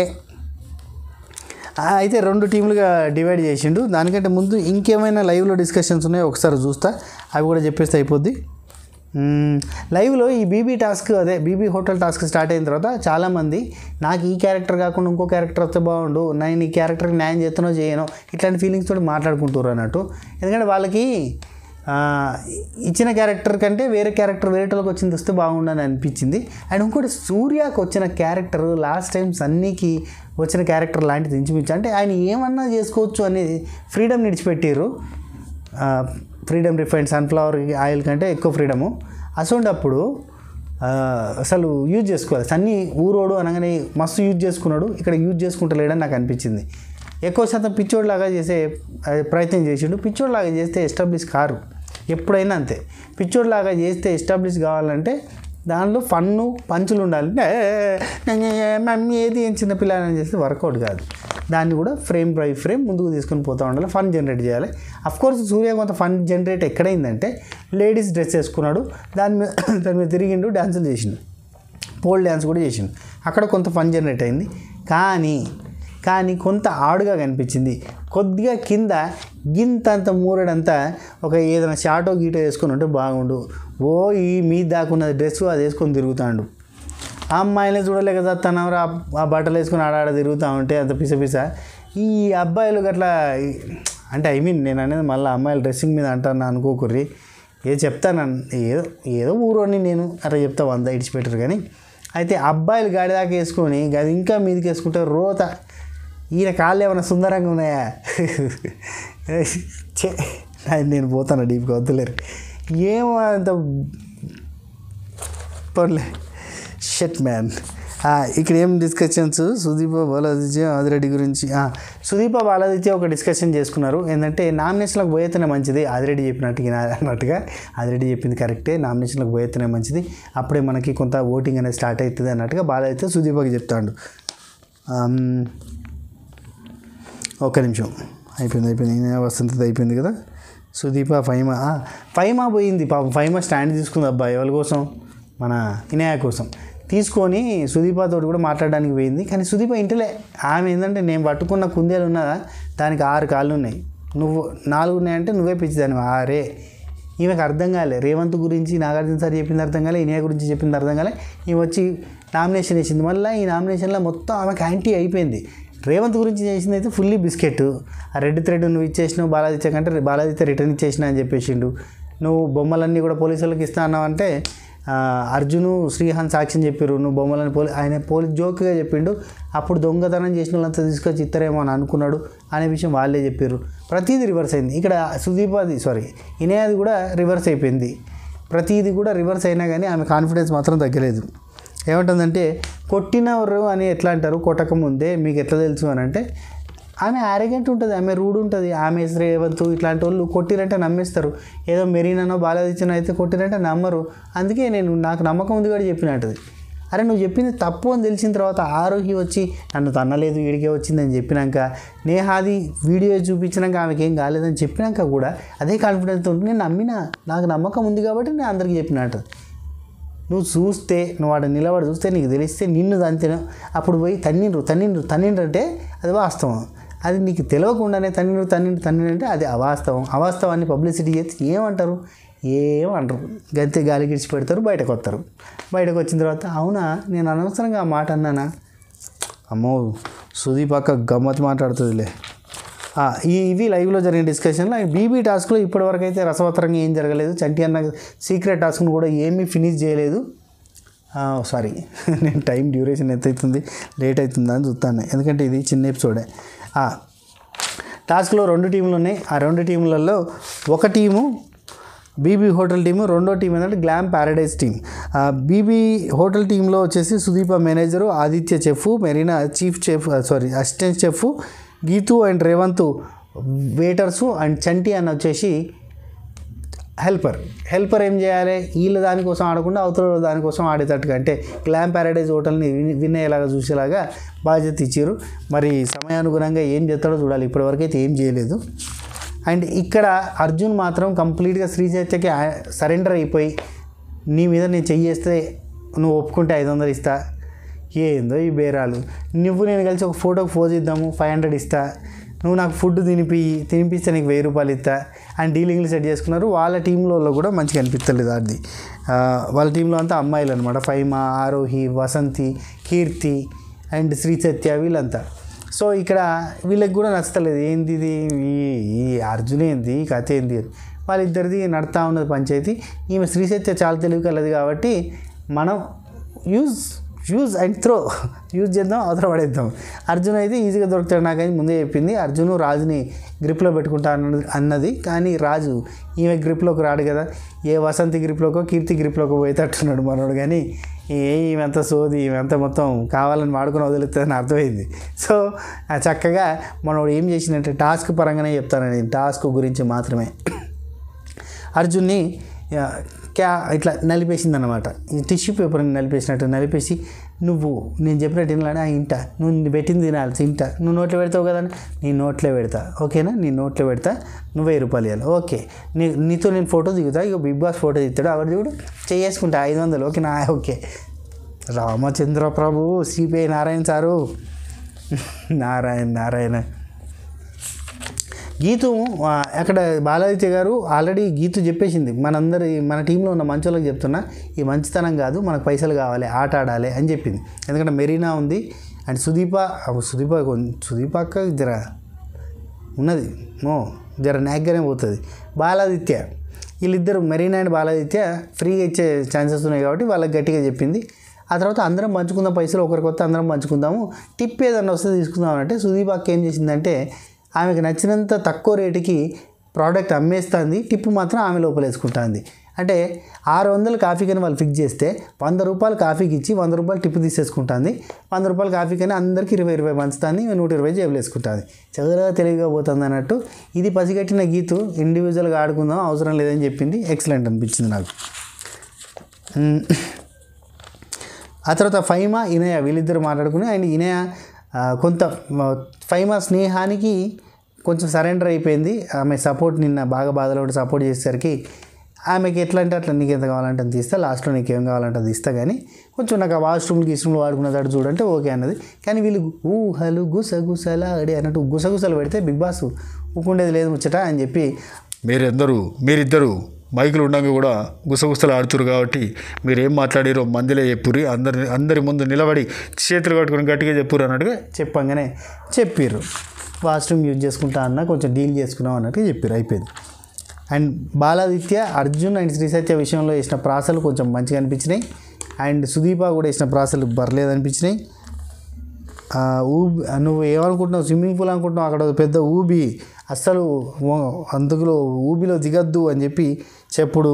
అయితే 2 టీములుగా డివైడ్ చేసిండు. దానికంటే ముందు ఇంకేమైనా లైవ్లో డిస్కషన్స్ ఉన్నాయో ఒకసారి చూస్తా, అవి కూడా చెప్పేస్తే అయిపోద్ది. లైవ్లో ఈ బీబీ టాస్క్, అదే బీబీ హోటల్ టాస్క్ స్టార్ట్ అయిన తర్వాత చాలామంది నాకు ఈ క్యారెక్టర్ కాకుండా ఇంకో క్యారెక్టర్ వస్తే బాగుండు, నేను ఈ క్యారెక్టర్కి న్యాయం చేస్తానో చేయనో ఇట్లాంటి ఫీలింగ్స్ తోటి మాట్లాడుకుంటారు అన్నట్టు. ఎందుకంటే వాళ్ళకి ఇచ్చిన క్యారెక్టర్ కంటే వేరే క్యారెక్టర్ వేరేటోళ్ళకి వచ్చింది వస్తే బాగుండని అనిపించింది. అండ్ ఇంకోటి సూర్యకు వచ్చిన క్యారెక్టర్ లాస్ట్ టైం సన్నీకి వచ్చిన క్యారెక్టర్ లాంటిది ఇంచుమించు. అంటే ఆయన ఏమన్నా చేసుకోవచ్చు అనేది ఫ్రీడమ్ నిడిచిపెట్టారు. ఫ్రీడమ్ రిఫైన్డ్ సన్ఫ్లవర్ ఆయిల్ కంటే ఎక్కువ ఫ్రీడము. అసలు అసలు యూజ్ చేసుకోవాలి. సన్నీ ఊరోడు అనగానే మస్తు యూజ్ చేసుకున్నాడు, ఇక్కడ యూజ్ చేసుకుంటలేడని నాకు అనిపించింది. ఎక్కువ శాతం పిచ్చోడ్లాగా చేసే ప్రయత్నం చేసిండు. పిచ్చోడ్లాగా చేస్తే ఎస్టాబ్లిష్ కారు, ఎప్పుడైనా అంతే. పిచ్చోడ్లాగా చేస్తే ఎస్టాబ్లిష్ కావాలంటే దానిలో ఫన్ను పంచులు ఉండాలి. మమ్మీ ఏది ఏం చిన్నపిల్లని చేస్తే వర్కౌట్ కాదు. దాన్ని కూడా ఫ్రేమ్ బై ఫ్రేమ్ ముందుకు తీసుకొని పోతూ ఉండాలి, ఫన్ జనరేట్ చేయాలి. అఫ్కోర్స్ సూర్య కొంత ఫన్ జనరేట్ ఎక్కడైందంటే లేడీస్ డ్రెస్ వేసుకున్నాడు, దాని మీద తిరిగిండు, డ్యాన్సులు చేసిండు, పోల్ డ్యాన్స్ కూడా చేసిండు. అక్కడ కొంత ఫన్ జనరేట్ అయింది. కానీ కొంత ఆడుగా కనిపించింది. కొద్దిగా కింద గింతంత మూరడంతా ఒక ఏదైనా షాటో గీటో వేసుకొని ఉంటే బాగుండు. ఈ మీద దాకున్న డ్రెస్ అది వేసుకొని తిరుగుతాడు. ఆ అమ్మాయిని చూడలేక తనవరా ఆ బట్టలు వేసుకొని ఆడాడ తిరుగుతూ ఉంటే అంత పిస. ఈ అబ్బాయిలు గట్లా అంటే నేను అనేది మళ్ళీ అమ్మాయిల డ్రెస్సింగ్ మీద అంటాను అనుకోకుర్రి. చెప్తాను ఏదో ఊరోని నేను అట్లా చెప్తా, 100 ఇడిచిపెట్టరు. కానీ అయితే అబ్బాయిలు గాడి దాకా వేసుకొని అది ఇంకా మీదకి వేసుకుంటే రోత. ఈయన కాళ్ళు ఏమైనా సుందరంగా ఉన్నాయా? నేను పోతాను డీప్గా, వద్దులేరు. ఏమో అంత పర్లే షెట్ మ్యాన్. ఇక్కడ ఏం డిస్కషన్స్, సుదీప బాలాదిత్య ఆదిరెడ్డి గురించి. సుదీప బాలాదిత్య ఒక డిస్కషన్ చేసుకున్నారు. ఏంటంటే నామినేషన్లకు పోయేతేనే మంచిది, ఆదిరెడ్డి అన్నట్టుగా ఆదిరెడ్డి చెప్పింది కరెక్టే, నామినేషన్లకు పోయేతేనే మంచిది, అప్పుడే మనకి కొంత ఓటింగ్ అనేది స్టార్ట్ అవుతుంది అన్నట్టుగా బాలాదిత్య సుదీపకి చెప్తాడు. ఒక్క నిమిషం, అయిపోయింది వసంతది అయిపోయింది కదా. సుదీప ఫైమా పోయింది పాపం. ఫైమా స్టాండ్ తీసుకుంది అబ్బా ఎవరి కోసం, మన ఇనయ కోసం తీసుకొని సుదీపతో కూడా మాట్లాడడానికి పోయింది. కానీ సుదీప ఇంటలే. ఆమె ఏంటంటే నేను పట్టుకున్న కుందేలు ఉన్నదా దానికి 6 కాళ్ళు ఉన్నాయి, నువ్వు 4 ఉన్నాయంటే నువ్వే పిచ్చిదాన్ని. ఈమెకు అర్థం కాలే. రేవంత్ గురించి నాగార్జున సార్ చెప్పింది అర్థం కాలే, ఇనయ గురించి చెప్పింది అర్థం కాలే. ఈమె వచ్చి నామినేషన్ వేసింది. మళ్ళీ ఈ నామినేషన్లో మొత్తం ఆమెకు యాంటీ అయిపోయింది. రేవంత్ గురించి చేసింది అయితే ఫుల్లీ బిస్కెట్. ఆ రెడ్ థ్రెడ్ నువ్వు ఇచ్చేసినావు బాలాదిత్య కంటే బాలాదిత్య రిటర్న్ ఇచ్చేసినా అని చెప్పేసిండు. నువ్వు బొమ్మలన్నీ కూడా పోలీసులకు ఇస్తా అన్నావంటే అర్జును శ్రీహాన్ సాక్ష్యం చెప్పారు, నువ్వు బొమ్మలని ఆయన పోలీస్ జోక్గా చెప్పిండు. అప్పుడు దొంగతనం చేసిన వాళ్ళంతా తీసుకొచ్చి ఇస్తారేమో అని అనుకున్నాడు అనే విషయం వాళ్ళే చెప్పారు. ప్రతిదీ రివర్స్ అయింది. ఇక్కడ ఇనయాది కూడా రివర్స్ అయిపోయింది. ప్రతిదీ కూడా రివర్స్ అయినా కానీ ఆమె కాన్ఫిడెన్స్ మాత్రం తగ్గలేదు. ఏమంటుందంటే కొట్టినవారు అని ఎట్లా అంటారు, కొట్టక ముందే మీకు ఎట్లా తెలుసు అని అంటే ఆమె ఆరోగ్యంట్ ఉంటుంది, ఆమె రూడ్ ఉంటుంది. ఆమె శ్రేవంత్ ఇట్లాంటి వాళ్ళు కొట్టిరంటే నమ్మేస్తారు. ఏదో మెరీనానో బాలాదిత్యనో అయితే కొట్టిరంటే నమ్మరు. అందుకే నాకు నమ్మకం ఉంది కూడా చెప్పినట్టుది. అరే నువ్వు చెప్పింది తప్పు అని తెలిసిన తర్వాత ఆరోహి వచ్చి నన్ను తన్నలేదు వీడికే వచ్చిందని చెప్పినాక, నేహాది వీడియో చూపించినాక ఆమెకి ఏం కాలేదని చెప్పినాక కూడా అదే కాన్ఫిడెన్స్ ఉంటుంది. నేను నమ్మినా, నాకు నమ్మకం ఉంది కాబట్టి నేను అందరికీ చెప్పినట్టు. నువ్వు చూస్తే, నువ్వు వాడు నిలబడి చూస్తే నీకు తెలిస్తే నిన్ను తంతేనో అప్పుడు పోయి తన్నిండ్రు అంటే అది వాస్తవం. అది నీకు తెలియకుండానే తన్నిండ్రు అంటే అది అవాస్తవాన్ని పబ్లిసిటీ చేస్తే ఏమంటారు? ఏమంటారు, గంతే గాలి గిడిచి పెడతారు, బయటకు వస్తారు. బయటకు వచ్చిన తర్వాత అవునా నేను అనవసరంగా ఆ మాట అన్నానా, అమ్మో సుదీప్ పక్క గమ్మత్ మాట్లాడుతుందిలే. ఇవి లైవ్లో జరిగిన డిస్కషన్లో. బీబీ టాస్క్లో ఇప్పటివరకు అయితే రసవత్తరంగా ఏం జరగలేదు. చంటి అన్న సీక్రెట్ టాస్క్ను కూడా ఏమీ ఫినిష్ చేయలేదు. సారీ నేను టైం డ్యూరేషన్ ఎంత అవుతుంది, లేట్ అవుతుందా అని చూస్తాను, ఎందుకంటే ఇది చిన్న ఎపిసోడే. టాస్క్లో 2 టీంలు ఉన్నాయి. ఆ 2 టీంలలో ఒక టీము బీబీ హోటల్ టీము, రెండో టీం ఏంటంటే glam paradise team. BB hotel టీంలో వచ్చేసి Sudeepa manager, Aditya chef, Marina chief chef assistant chef, Geethu and Revanth waiters, and Chanti అని వచ్చేసి హెల్పర్ ఏం చేయాలి, వీళ్ళ దానికోసం ఆడకుండా అవతల దానికోసం ఆడేటట్టుగా, అంటే గ్లామ్ ప్యారడైజ్ హోటల్ని విన్ అయ్యేలాగా చూసేలాగా బాధ్యత ఇచ్చారు. మరి సమయానుగుణంగా ఏం చేస్తాడో చూడాలి. ఇప్పటివరకు అయితే ఏం చేయలేదు. అండ్ ఇక్కడ అర్జున్ మాత్రం కంప్లీట్గా శ్రీచైత్యకి సరెండర్ అయిపోయి, నీ మీద నేను చెయ్యేస్తే నువ్వు ఒప్పుకుంటే 500 ఇస్తా, ఏందో ఈ బేరాలు, నేను కలిసి ఒక ఫోటోకి పోజ్ ఇద్దాము 500 ఇస్తా, నువ్వు నాకు ఫుడ్ తినిపిస్తే నీకు 1000 రూపాయలు ఇస్తా అండ్ డీలింగ్లు సెట్ చేసుకున్నారు. వాళ్ళ టీంలో కూడా మంచిగా అనిపించలేదు. అది వాళ్ళ టీంలో అంతా అమ్మాయిలు అనమాట, ఫైమా, ఆరోహి, వసంతి, కీర్తి అండ్ శ్రీచైత్య వీళ్ళంతా. సో ఇక్కడ వీళ్ళకి కూడా నచ్చలేదు. ఏంది ఇది, ఈ అర్జున్ ఏంది, ఈ కథ ఏంది, వాళ్ళిద్దరిది నడుతూ ఉన్నది పంచాయతీ. ఈమె శ్రీచైత్య చాలా తెలివి కలదు కాబట్టి మనం యూజ్ అండ్ త్రో చేద్దాం, అవతల పడేద్దాం. అర్జున్ అయితే ఈజీగా దొరుకుతాడు నాకని ముందే చెప్పింది. అర్జును రాజుని గ్రిప్లో పెట్టుకుంటా అన్నది, కానీ రాజు ఈమె గ్రిప్లోకి రాడు కదా. ఏ వసంతి గ్రిప్లోకో కీర్తి గ్రిప్లోకి పోయేటట్టున్నాడు మనోడు. కానీ ఈమెంత సోది, ఈమెంత మొత్తం కావాలని వాడుకొని వదులుతుందని అర్థమైంది. సో చక్కగా మనోడు ఏం చేసినట్టే టాస్క్ పరంగానే చెప్తాను నేను, టాస్క్ గురించి మాత్రమే. అర్జున్ని ఇట్లా నలిపేసింది అనమాట, టిష్యూ పేపర్ని నలిపేసి నేను చెప్పినట్టు తినాలని ఇంటా, నువ్వు పెట్టింది తినాలి, తింటా, నువ్వు నోట్లో పెడతావు కదా, నీ నోట్లో పెడతా, ఓకేనా, నీ నోట్లో పెడతా, నువ్వు 1000 రూపాయలు ఇవ్వాలి, ఓకే, నీతో నేను ఫోటో దిగుతా, ఇక బిగ్ బాస్ ఫోటో దిగుతాడు, అక్కడ చూడు చేసుకుంటా 500, ఓకేనా, okay. Ramachandra Prabhu, CPI Narayana sir, Narayana Geethu అక్కడ బాలాదిత్య గారు ఆల్రెడీ గీతు చెప్పేసింది, మన టీంలో ఉన్న మంచోళ్ళకి చెప్తున్నా, ఈ మంచితనం కాదు, మనకు పైసలు కావాలి, ఆట ఆడాలి అని చెప్పింది. ఎందుకంటే మెరీనా ఉంది అండ్ సుదీప అక్క జర ఉన్నది, జర నాగ్గానే పోతుంది. బాలాదిత్య వీళ్ళిద్దరు, మెరీనా అండ్ బాలాదిత్య ఫ్రీగా ఇచ్చే ఛాన్సెస్ ఉన్నాయి కాబట్టి వాళ్ళకి గట్టిగా చెప్పింది. ఆ తర్వాత అందరం పంచుకుందాం పైసలు, ఒకరికొత్త అందరం పంచుకుందాము, టిప్ ఏదన్నా వస్తే తీసుకుందాం అంటే సుదీప అక్క ఏం చేసిందంటే ఆమెకు నచ్చినంత తక్కువ రేటుకి ప్రోడక్ట్ అమ్మేస్తుంది, టిప్పు మాత్రం ఆమె లోపల వేసుకుంటుంది. అంటే 600 కాఫీకని వాళ్ళు ఫిక్స్ చేస్తే 100 రూపాయలు కాఫీకి ఇచ్చి 100 రూపాయలు టిప్పు తీసేసుకుంటుంది. 100 రూపాయలు కాఫీకని అందరికీ 20 పంచుతుంది, 120 జేబులు వేసుకుంటుంది. చదువుగా తెలివిగా పోతుంది అన్నట్టు. ఇది పసిగట్టిన గీతు ఇండివిజువల్గా ఆడుకుందాం అవసరం లేదని చెప్పింది. ఎక్సలెంట్ అనిపించింది నాకు. ఆ తర్వాత ఫైమా, ఇనయ వీళ్ళిద్దరు మాట్లాడుకుని, అండ్ ఇనయ కొంత ఫైమా స్నేహానికి కొంచెం సరెండర్ అయిపోయింది. ఆమె సపోర్ట్ నిన్న బాగా బాధలో సపోర్ట్ చేసేసరికి ఆమెకి ఎట్లా అంటే అట్లా, నీకు ఎంత కావాలంటే అంత ఇస్తా, లాస్ట్లో నీకు ఏం కావాలంటే అది ఇస్తా, కానీ కొంచెం నాకు ఆ వాష్రూమ్లో వాడుకున్నదాడు చూడంటే ఓకే అన్నది. కానీ వీళ్ళు ఊహలు గుసగుసలాడి అన్నట్టు గుసగుసలు పెడితే బిగ్ బాస్ ఊకుండేది లేదు ముచ్చట అని చెప్పి, మీరిద్దరు మైకులు ఉండగా కూడా గుసగుసలు ఆడుతురు కాబట్టి మీరేం మాట్లాడారో మందిలే చెప్పుర్రి, అందరి ముందు నిలబడి చేతులు కట్టుకుని గట్టిగా చెప్పురు అన్నట్టుగా చెప్పంగానే చెప్పారు. వాష్రూమ్ యూజ్ చేసుకుంటా అన్న, కొంచెం డీల్ చేసుకున్నాం అన్నట్టుగా చెప్పారు, అయిపోయింది. అండ్ బాలాదిత్య, అర్జున్ అండ్ శ్రీసత్య విషయంలో వేసిన ప్రాసలు కొంచెం మంచిగా అనిపించినాయి. అండ్ సుదీప కూడా వేసిన ప్రాసలు బర్లేదు అనిపించినాయి. నువ్వు ఏమనుకుంటున్నావు, స్విమ్మింగ్ పూల్ అనుకుంటున్నావు, అక్కడ పెద్ద ఊబి, అస్సలు అందులో ఊబిలో దిగద్దు అని చెప్పి చెప్పుడు.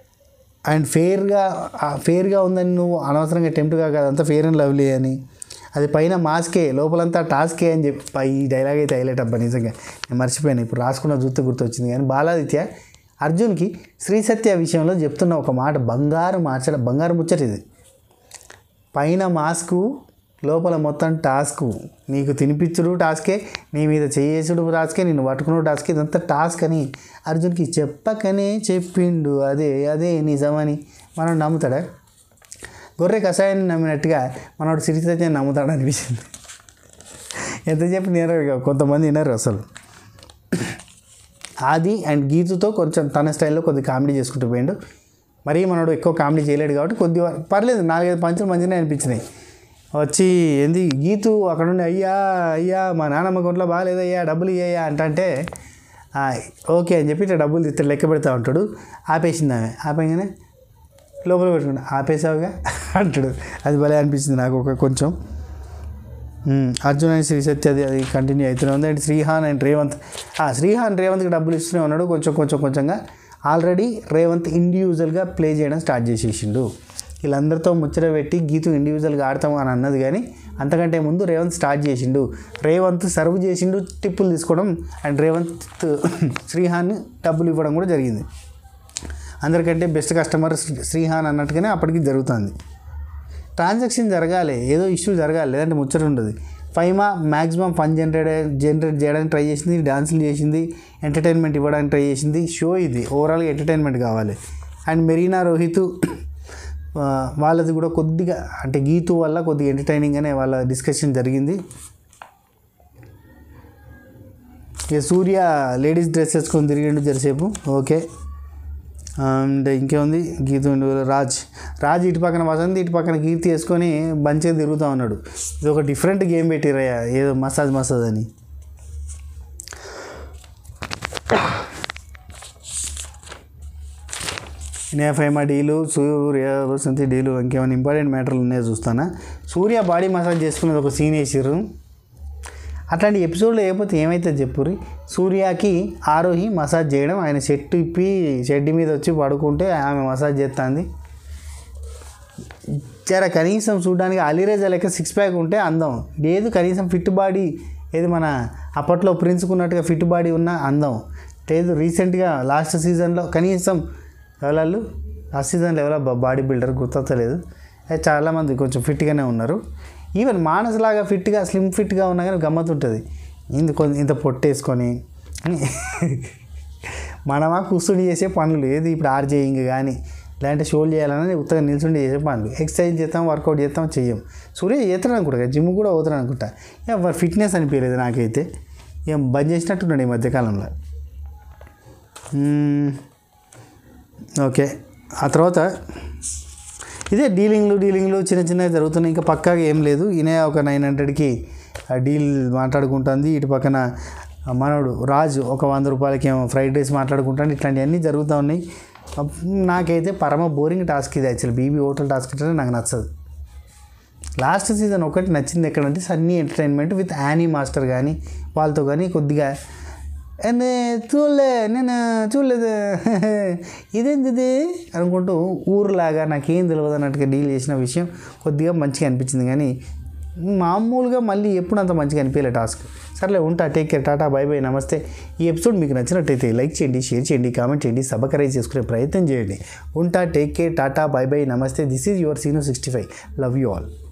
అండ్ ఫేర్గా ఉందని నువ్వు అనవసరంగా టెంప్ట్గా కాదు, అంతా ఫేర్ అండ్ లవ్లీ అని. అది పైన మాస్కే లోపలంతా టాస్కే అని చెప్పి ఈ డైలాగ్ అయితే హైలైట్ అబ్బా నిజంగా. నేను మర్చిపోయాను, ఇప్పుడు రాసుకున్న చూస్తే గుర్తొచ్చింది. కానీ బాలాదిత్య అర్జున్కి శ్రీ సత్య విషయంలో చెప్తున్న ఒక మాట బంగారు ముచ్చట ఇది. పైన మాస్కు లోపల మొత్తం టాస్కు, నీకు తినిపించుడు టాస్కే, నీ మీద చేసుడు టాస్కే, నిన్ను పట్టుకున్న టాస్కే, ఇదంతా టాస్క్ అని అర్జున్కి చెప్పకనే చెప్పిండు. అదే నిజమని మనం నమ్ముతాడా? గొర్రె కషాయాన్ని నమ్మినట్టుగా మనోడు శ్రీ సత్యాన్ని నమ్ముతాడు అనిపించింది. ఎంత చెప్పి వినరు, కొంతమంది వినరు అసలు. ఆది అండ్ గీతుతో కొంచెం తన స్టైల్లో కొద్ది కామెడీ చేసుకుంటూ పోయిండు. మరీ మనోడు ఎక్కువ కామెడీ చేయలేడు కాబట్టి కొద్దిగా పర్లేదు, 4-5 పంచులు మంచిగానే అనిపించినాయి. వచ్చి ఏంది గీతు అక్కడ నుండి అయ్యా మా నాన్నమ్మ కొంట్లో బాగాలేదయ్యా డబ్బులు ఇయ్యా అంటే ఓకే అని చెప్పి ఇట్లా డబ్బులు ఇస్తే లెక్క పెడతా ఉంటాడు. ఆపేసింది ఆమె. ఆపేగానే లోపల పెట్టుకుంటా ఆపేసావుగా అంటాడు. అది భలే అనిపించింది నాకు ఒక కొంచెం. అర్జున్ అండ్ శ్రీ సత్య అది కంటిన్యూ అవుతూనే ఉంది. అండ్ శ్రీహాన్ అండ్ రేవంత్ రేవంత్కి డబ్బులు ఇస్తూనే ఉన్నాడు కొంచెంగా. ఆల్రెడీ రేవంత్ ఇండివిజువల్గా ప్లే చేయడం స్టార్ట్ చేసేసిండు. వీళ్ళందరితో ముచ్చట పెట్టి గీతు ఇండివిజువల్గా ఆడతాం అని అన్నది, కానీ అంతకంటే ముందు రేవంత్ స్టార్ట్ చేసిండు. రేవంత్ సర్వ్ చేసిండు, టిప్పులు తీసుకోవడం, అండ్ రేవంత్ శ్రీహాన్ డబ్బులు ఇవ్వడం కూడా జరిగింది. అందరికంటే బెస్ట్ కస్టమర్ శ్రీహాన్ అన్నట్టుగానే అప్పటికి జరుగుతుంది. ట్రాన్సాక్షన్ జరగాలి, ఏదో ఇష్యూ జరగాలి, లేదంటే ముచ్చట ఉండదు. ఫైమా మ్యాక్సిమం ఫన్ జనరేట్ చేయడానికి ట్రై చేసింది, డాన్సులు చేసింది, ఎంటర్టైన్మెంట్ ఇవ్వడానికి ట్రై చేసింది. షో ఇది ఓవరాల్గా ఎంటర్టైన్మెంట్ కావాలి. అండ్ మెరీనా రోహిత్ వాళ్ళది కూడా కొద్దిగా అంటే గీతు వల్ల కొద్దిగా ఎంటర్టైనింగ్ అనే వాళ్ళ డిస్కషన్ జరిగింది. ఇక సూర్య లేడీస్ డ్రెస్ వేసుకొని తిరిగిండు జరసేపు, ఓకే. అండ్ ఇంకేముంది, గీతు రాజ్ ఇటు పక్కన వసంతి ఇటు పక్కన కీర్తి వేసుకొని మంచిగా తిరుగుతూ ఉన్నాడు. ఇది ఒక డిఫరెంట్ గేమ్ పెట్టిరయ్యా, ఏదో మసాజ్ అని. ఫైమా డీలు, సూర్య వసంతి డీలు, ఇంకేమైనా ఇంపార్టెంట్ మ్యాటర్లు ఉన్నాయో చూస్తానా. సూర్య బాడీ మసాజ్ చేసుకునేది ఒక సీన్ వేసిర్రు. అట్లాంటి ఎపిసోడ్లో లేకపోతే ఏమైతే చెప్పుర్రి. సూర్యకి ఆరోహి మసాజ్ చేయడం, ఆయన షెడ్ మీద వచ్చి పడుకుంటే ఆమె మసాజ్ చేస్తుంది. జర కనీసం చూడడానికి అలీరేజా లెక్క 6 ప్యాక్ ఉంటే అందం లేదు, కనీసం ఫిట్ బాడీ ఏది మన అప్పట్లో ప్రిన్స్కున్నట్టుగా ఫిట్ బాడీ ఉన్న అందం లేదు. రీసెంట్గా లాస్ట్ సీజన్లో కనీసం ఎవరు లాస్ట్ సీజన్లో బాడీ బిల్డర్ గుర్తొత్తలేదు, చాలామంది కొంచెం ఫిట్గానే ఉన్నారు. ఈవెన్ మానసులాగా ఫిట్గా స్లిమ్ ఫిట్గా ఉన్నా కానీ గమ్మత్ ఉంటుంది. ఇంత పొట్టేసుకొని మనమా కూర్చుని చేసే పనులు ఏది ఇప్పుడు ఆర్జేయింగ్ కానీ లేదంటే షోలు చేయాలని ఉత్తగా నిల్చుండి చేసే పనులు. ఎక్సర్సైజ్ చేస్తాం, వర్కౌట్ చేస్తాం, చెయ్యం. సూర్య చేస్తాడు అనుకుంటా, జిమ్ కూడా పోతాడు అనుకుంటా. ఫిట్నెస్ అనిపించలేదు నాకైతే, ఏం బంద్ చేసినట్టున్నాడు ఈ మధ్యకాలంలో. ఓకే, ఆ తర్వాత ఇదే డీలింగ్లు చిన్నవి జరుగుతున్నాయి. ఇంకా పక్కాగా ఏం లేదు. ఈయన ఒక 900కి డీల్ మాట్లాడుకుంటుంది. ఇటు పక్కన మనోడు రాజు ఒక 100 రూపాయలకి ఏమో ఫ్రైడ్ రైస్ మాట్లాడుకుంటాను. ఇట్లాంటివన్నీ జరుగుతూ ఉన్నాయి. నాకైతే పరమ బోరింగ్ టాస్క్ ఇది. యాక్చువల్లీ బీబీ హోటల్ టాస్క్ అంటే నాకు నచ్చదు. లాస్ట్ సీజన్ ఒకటి నచ్చింది ఎక్కడంటే Sunny entertainment with Annie master కానీ వాళ్ళతో కానీ కొద్దిగా చూడలేదు ఇదేంటిది అనుకుంటూ ఊరులాగా నాకేం తెలియదు అన్నట్టుగా డీల్ చేసిన విషయం కొద్దిగా మంచిగా అనిపించింది. కానీ మామూలుగా మళ్ళీ ఎప్పుడు అంత మంచిగా అనిపించలే టాస్క్. సర్లే ఉంటా, take care, tata, bye bye, నమస్తే. ఈ ఎపిసోడ్ మీకు నచ్చినట్టయితే లైక్ చేయండి, షేర్ చేయండి, కామెంట్ చేయండి, సబ్స్క్రైబ్ చేసుకునే ప్రయత్నం చేయండి. ఉంటా, take care, tata, bye bye, నమస్తే. This is your Sinu 65. Love you all.